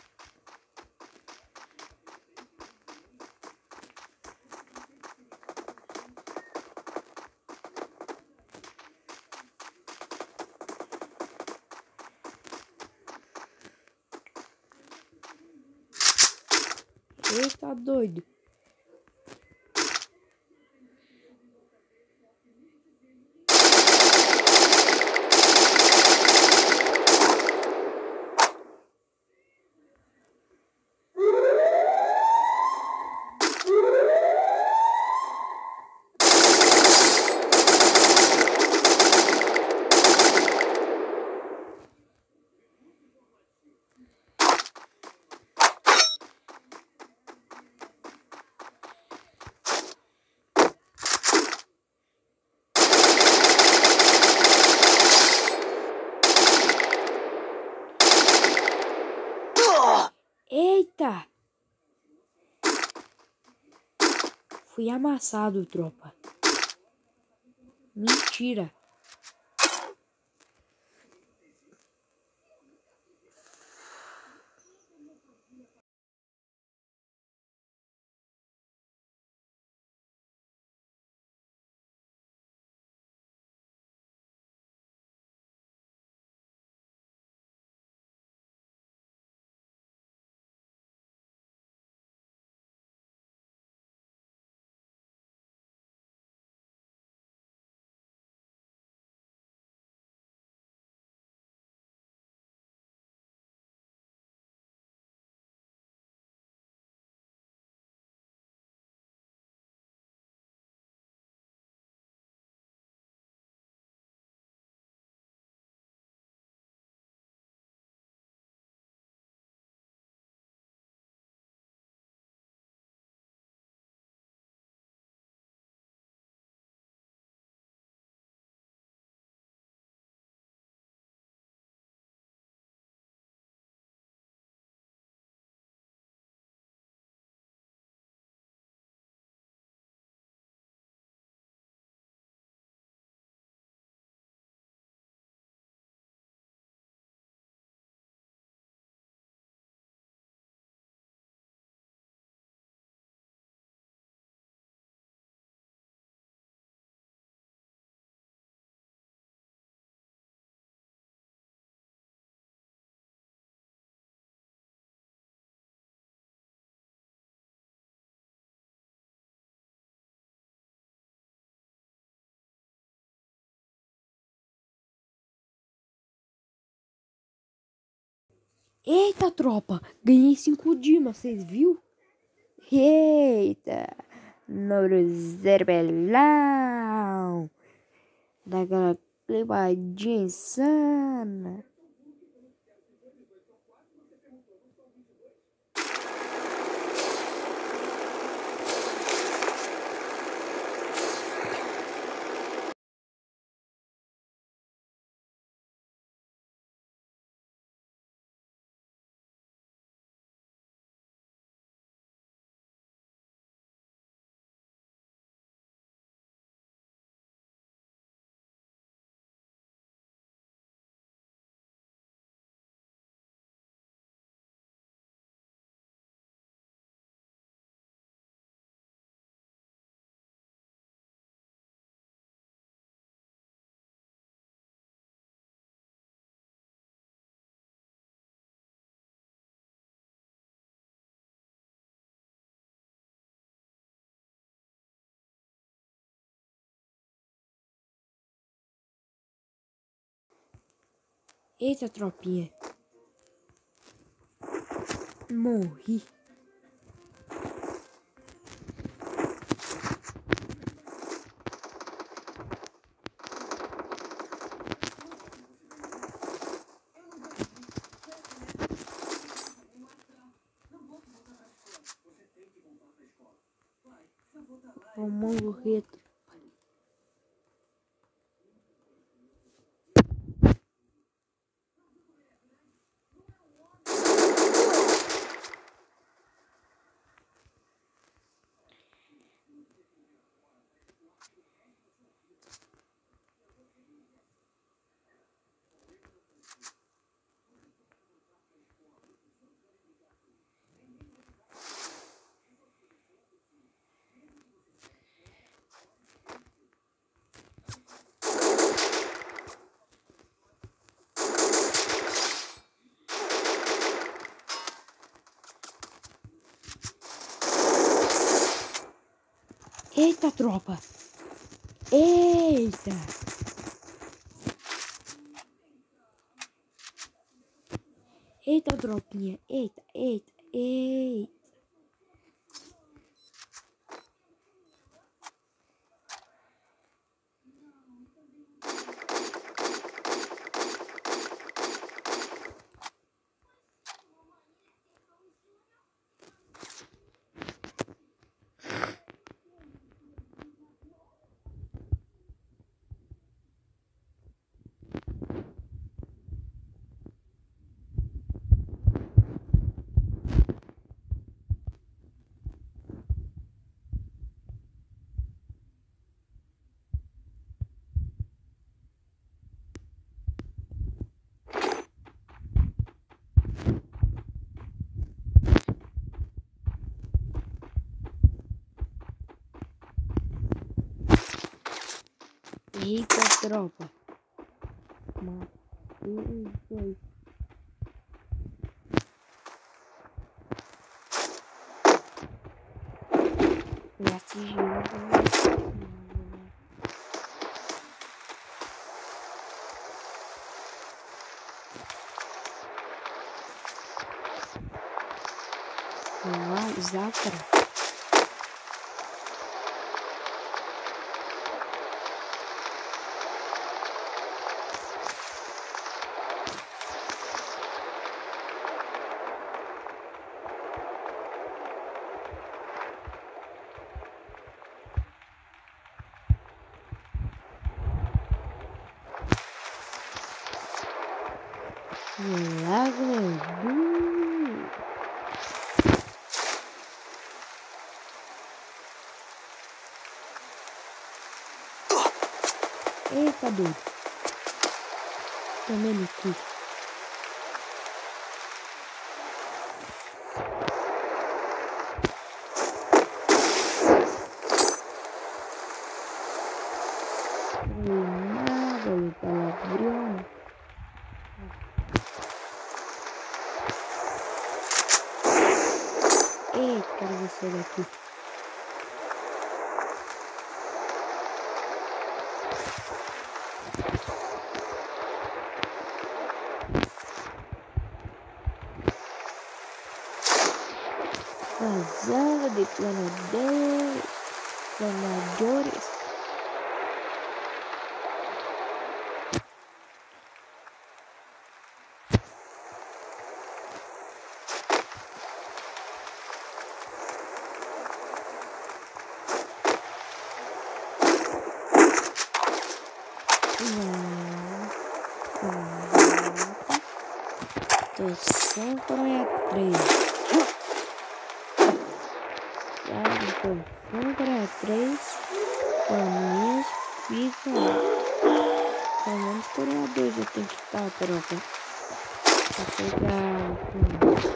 Eita, doido. Eita! Fui amassado, tropa. Mentira. Eita, tropa! Ganhei cinco dimas, vocês viu? Eita! Número zero belão! Daquela clipadinha insana! Eita, tropinha! Morri! Vamos morrer. Eita, tropa! Eita! Eita, tropinha! Eita, eita, eita! Eita, tropa! Matei os dois. Me atingiu. Ah, exato. Milagre do... Eita, doido. Tomei no cu. Nada, ele tá ladrão. Eita, quero você daqui. Fazenda de planadores, planadores. Tô sem coronha três. Tô sem coronha três. Pelo menos fica. Pelo menos coronha dois eu tenho que estar, troca. Pra pegar.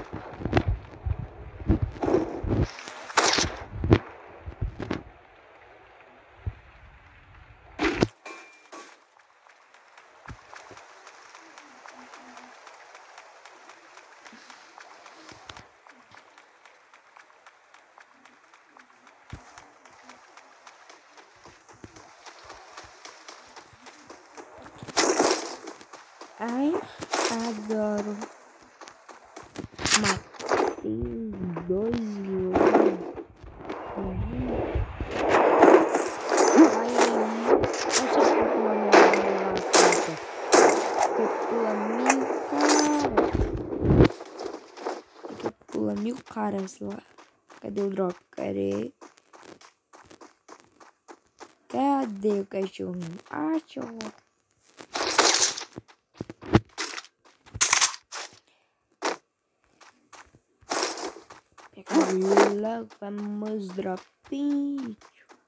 Ai, adoro. Matei dois leões. Ai, eu só vou pular minha mão lá, cara. Porque pula mil caras. Porque pula mil caras lá. Cadê o drop? Cadê? Cadê o cachorrinho? Ah, cachorro. Logo, vamos dropinho.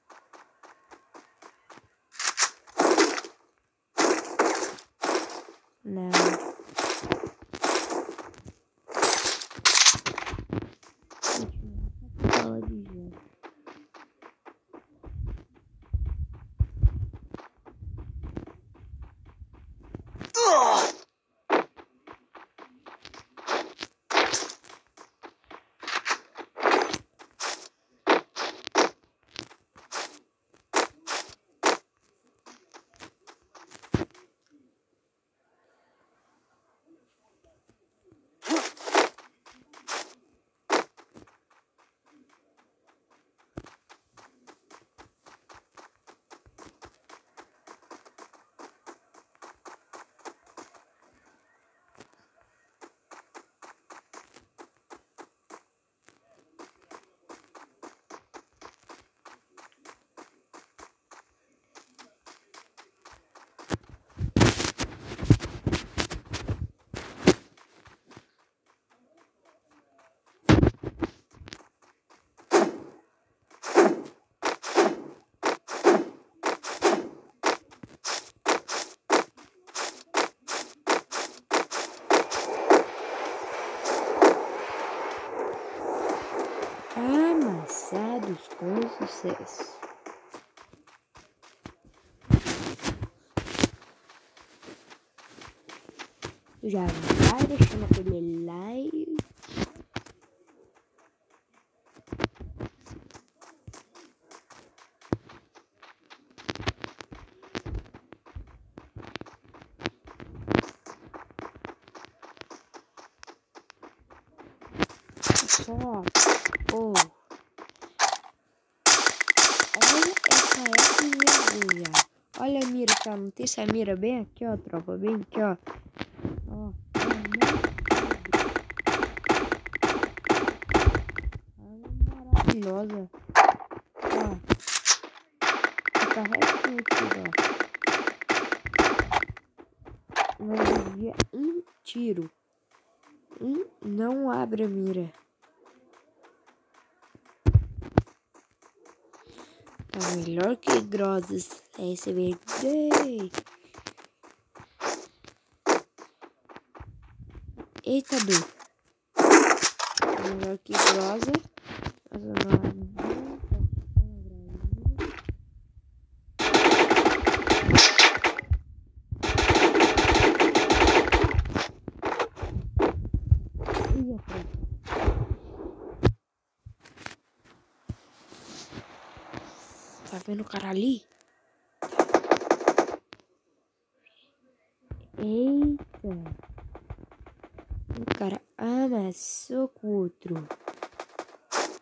Não. Fala de jeito. Amassados com sucesso. Já vai deixando aquele like. Só, oh. Olha essa F minha. Olha a mira, tá? Não tem essa mira bem aqui, ó, tropa. Bem aqui, ó. Ó. Maravilhosa. Ó. Fica retinho aqui, ó. Não desvia um tiro. Um não abre a mira. Tá melhor que Grozas. É esse verde. Eita, doido. Tá melhor que Grozas. Mas eu não adianta. Tá vendo o cara ali? Eita. O cara amassou com o outro.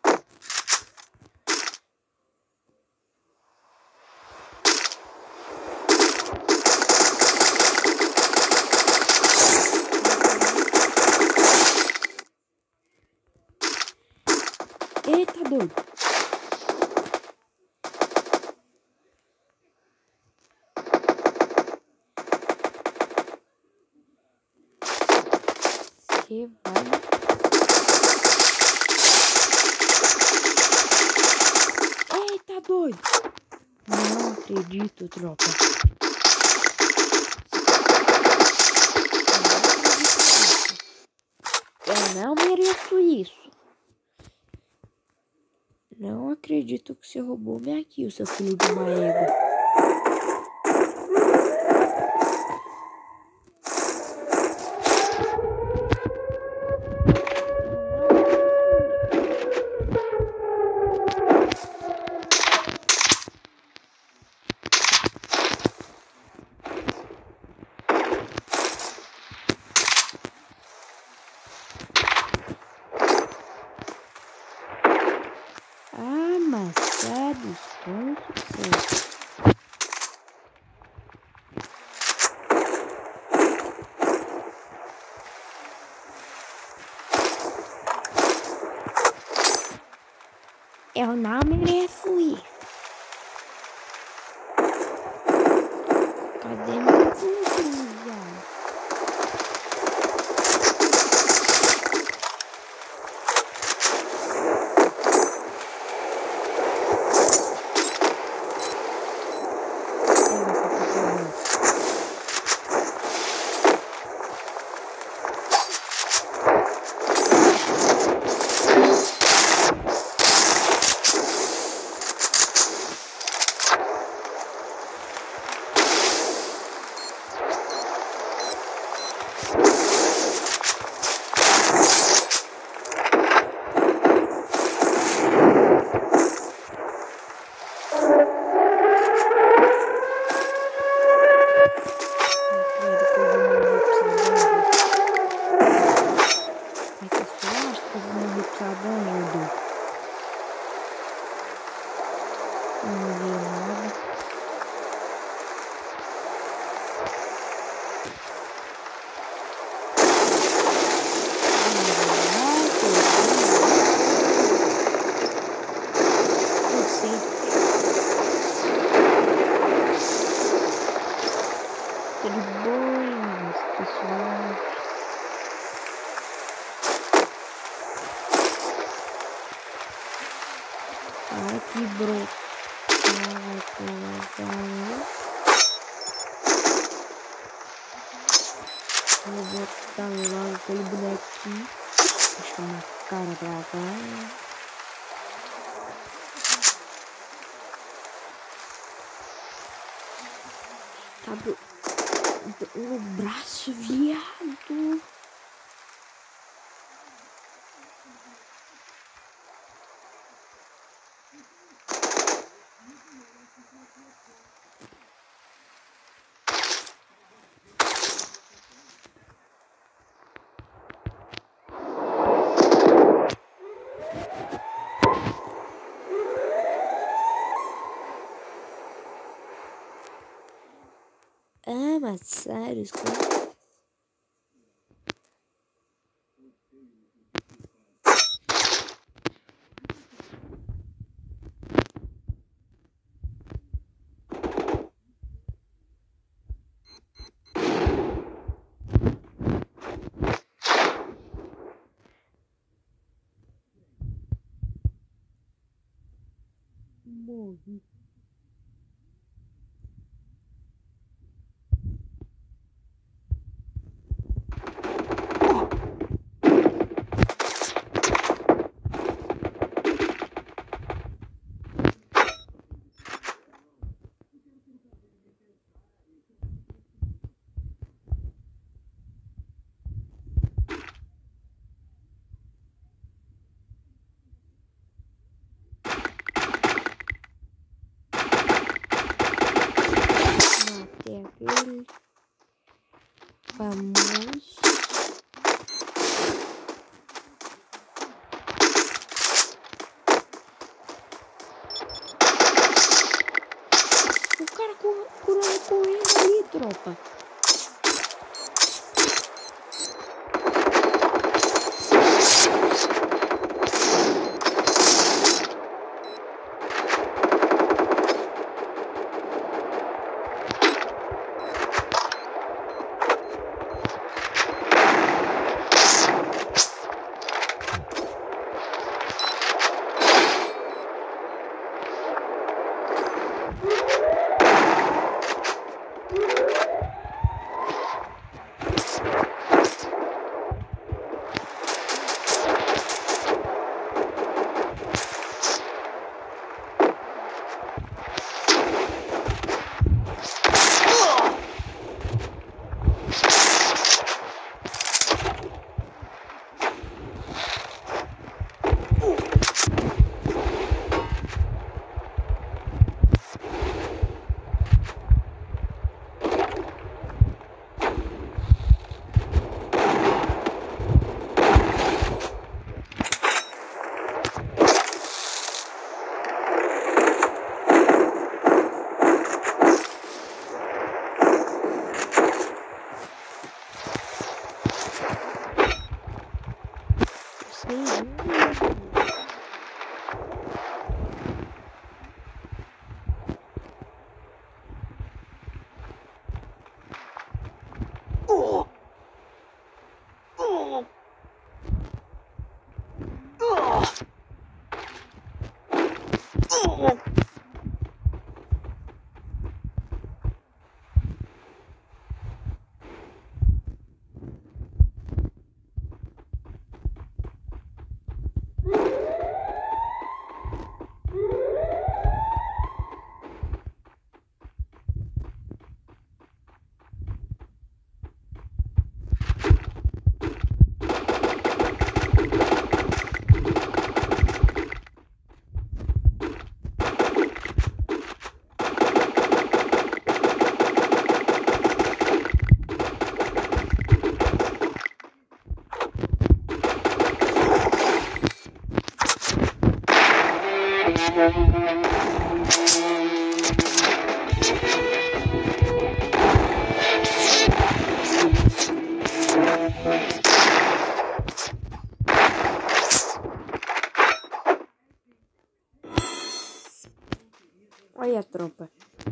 Eita, doido. Você vai... Eita, doido. Não acredito, tropa. Eu não mereço isso. Não acredito que você roubou minha kill, seu filho de uma égua. Amassados com sucesso. Eu não mereço isso. Cadê meu filho? Ai, que broto. Vou botar logo aquele bonequinho. Deixa uma cara pra cá. Tá do... do braço, viado. Ah, mas sério, cara. Morri. Matei aquele famoso. O cara curando correndo ali, tropa. Sim. Oh. Oh. Oh. Oh. Olha a tropa.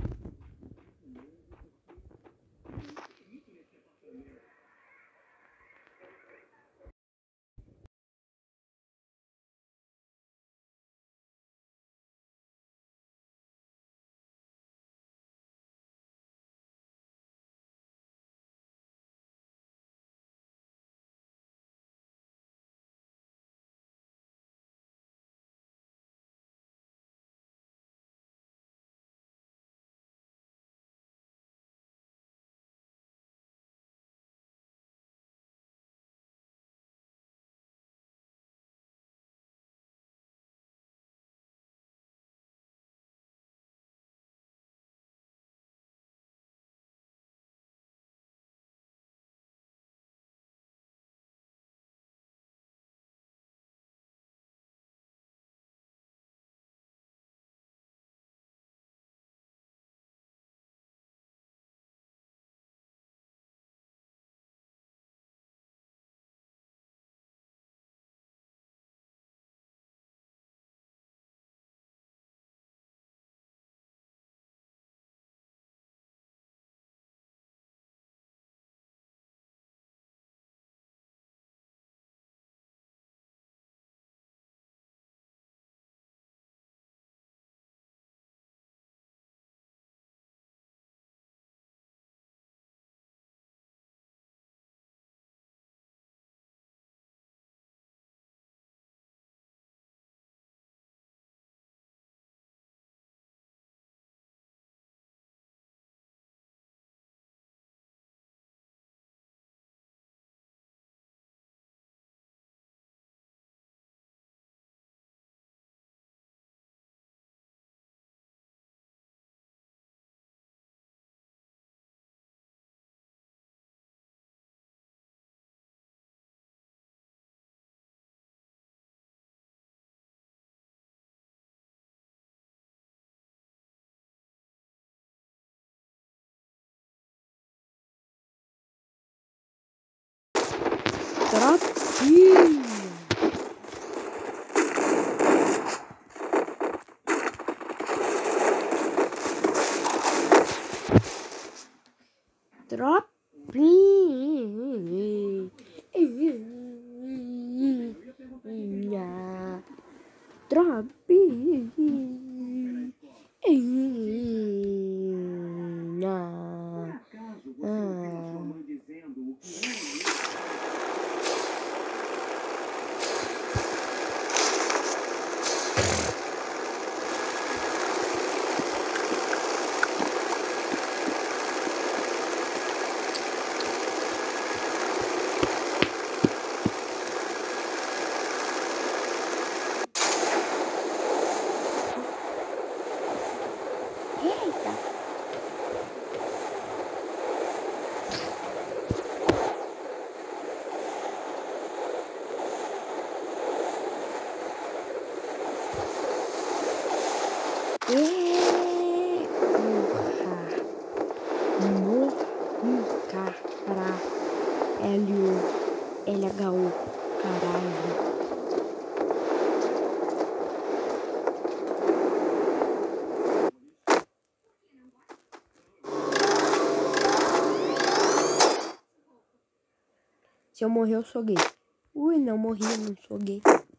Tropinha. Tropinha. Tropinha. Ah. Se eu morrer, eu sou gay. Ui, não morri, eu não sou gay.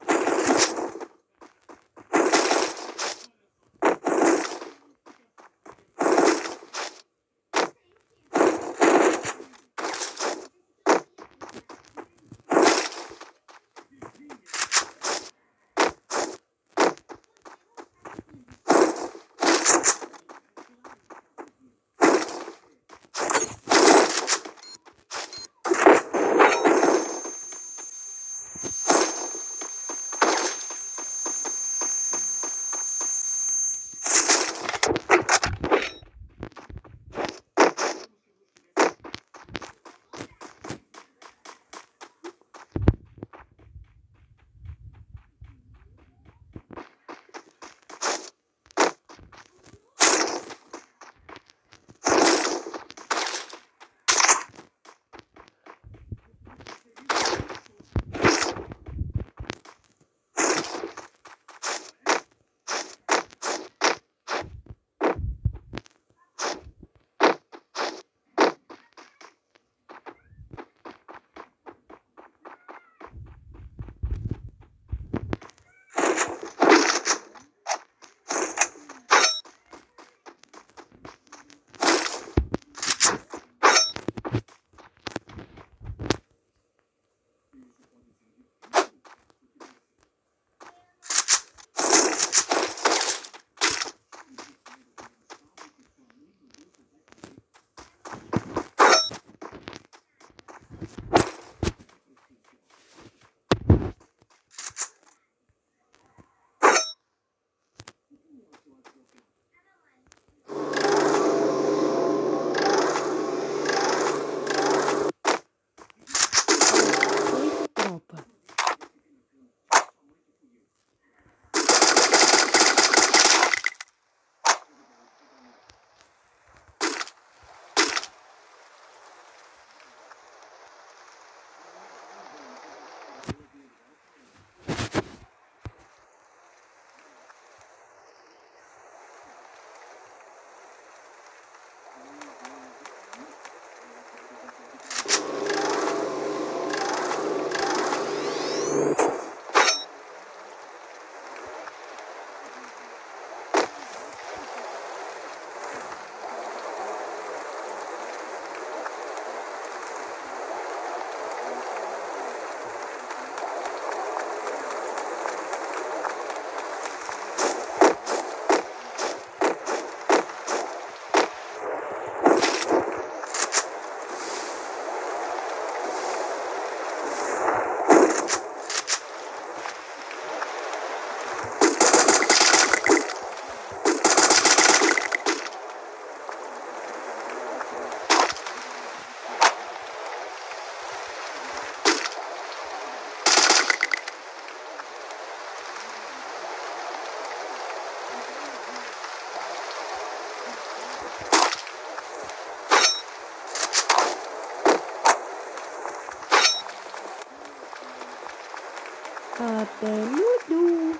Cabeludo.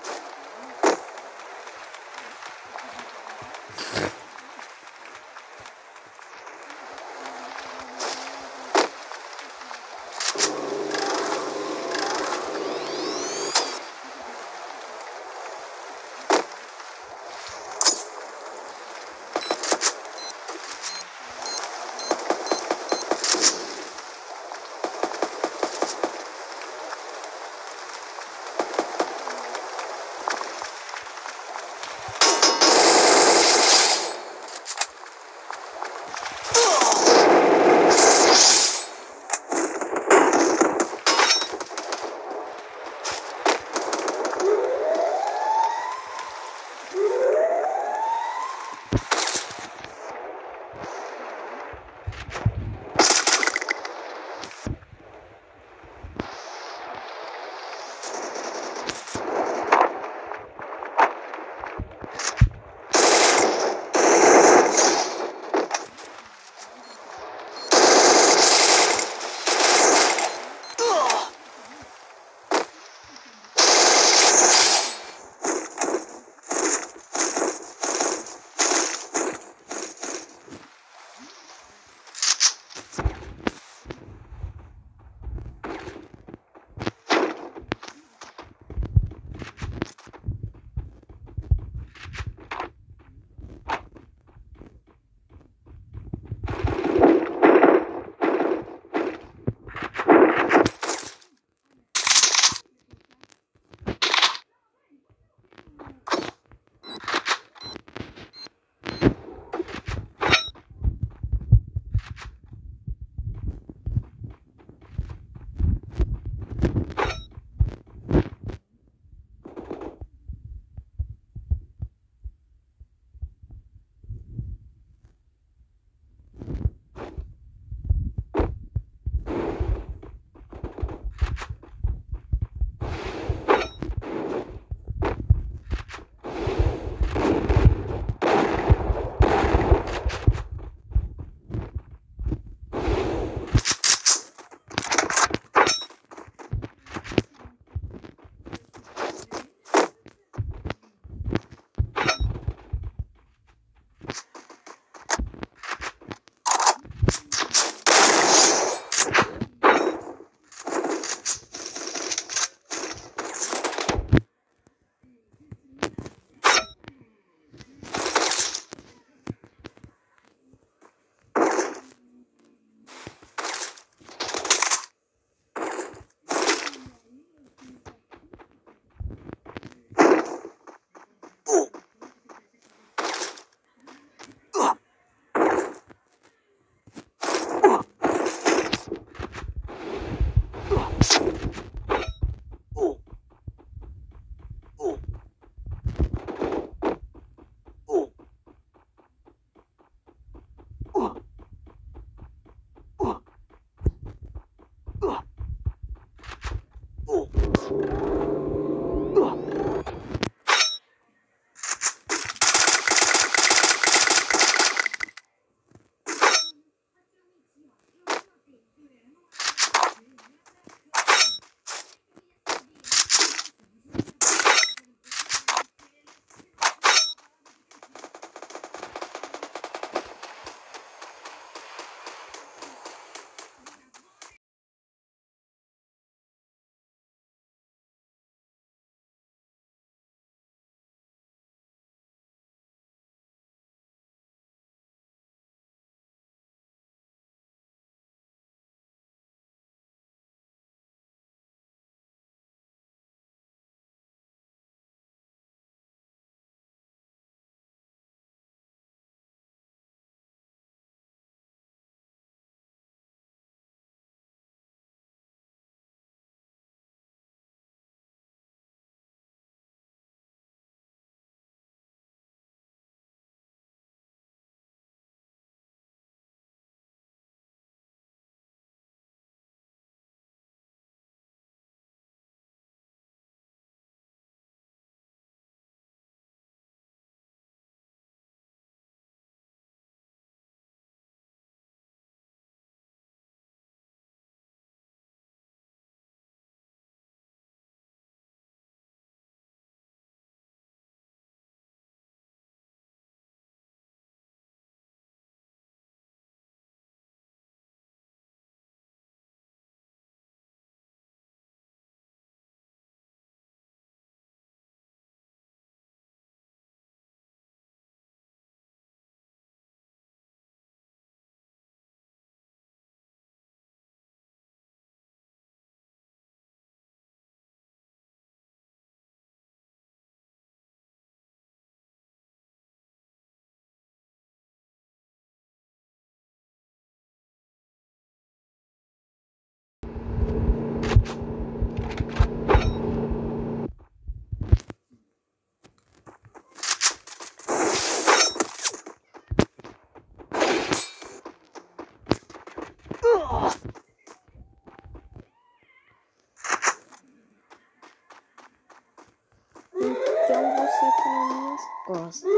Então você tá nas minhas costas.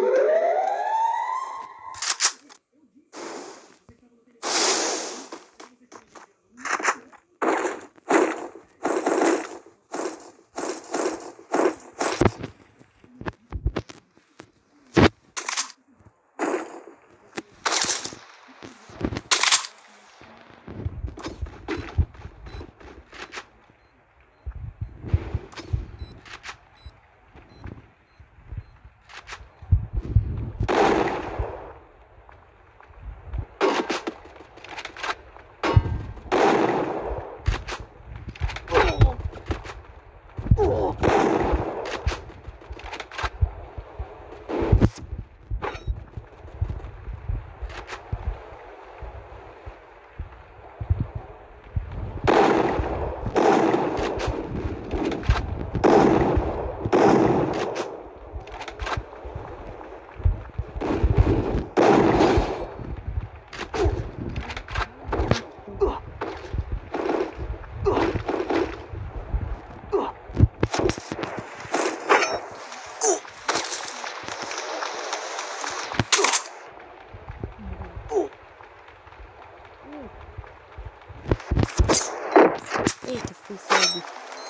Eita, fiquei cego.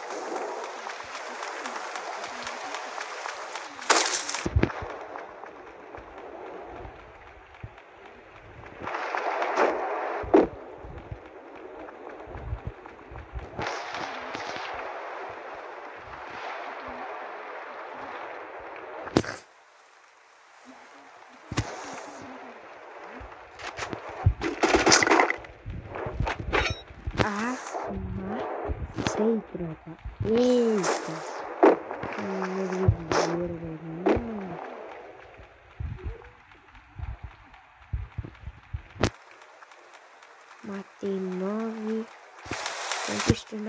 Ah, sei, tropa. Eita. Hum, meu Deus, velho.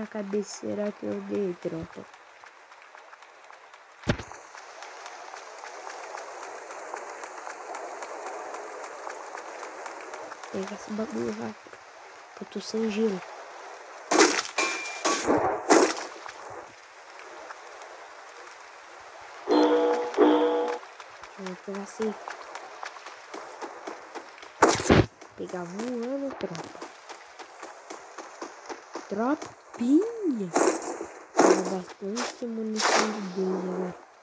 na cabeça será que eu dei, tropa? Pega esse bagulho rápido, que eu tô sem gelo. Vou pegar safe. Pegar voando, tropa. Tropinha. Tem bastante munição de dois agora.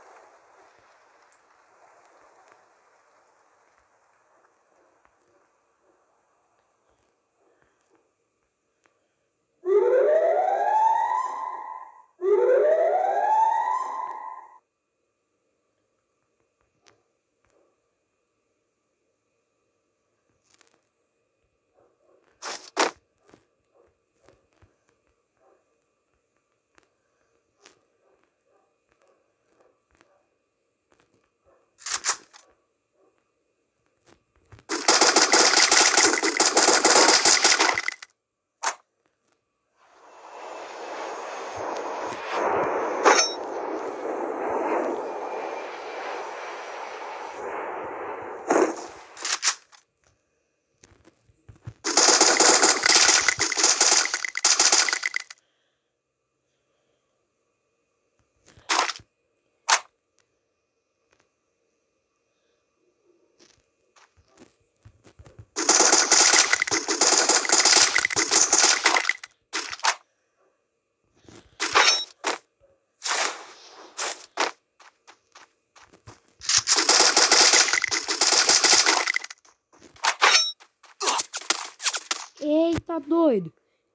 Eita, doido.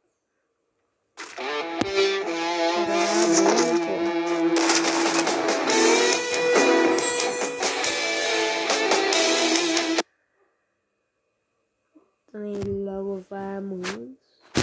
Também logo vamos.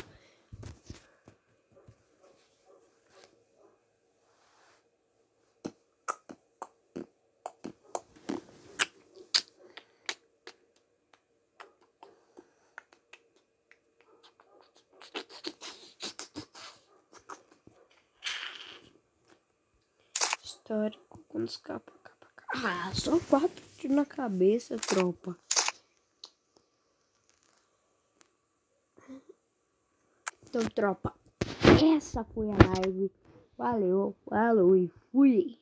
Histórico com os capa, capa, capa. Ah, só quatro tiros na cabeça, tropa. Então, tropa, essa foi a live. Valeu, falou e fui.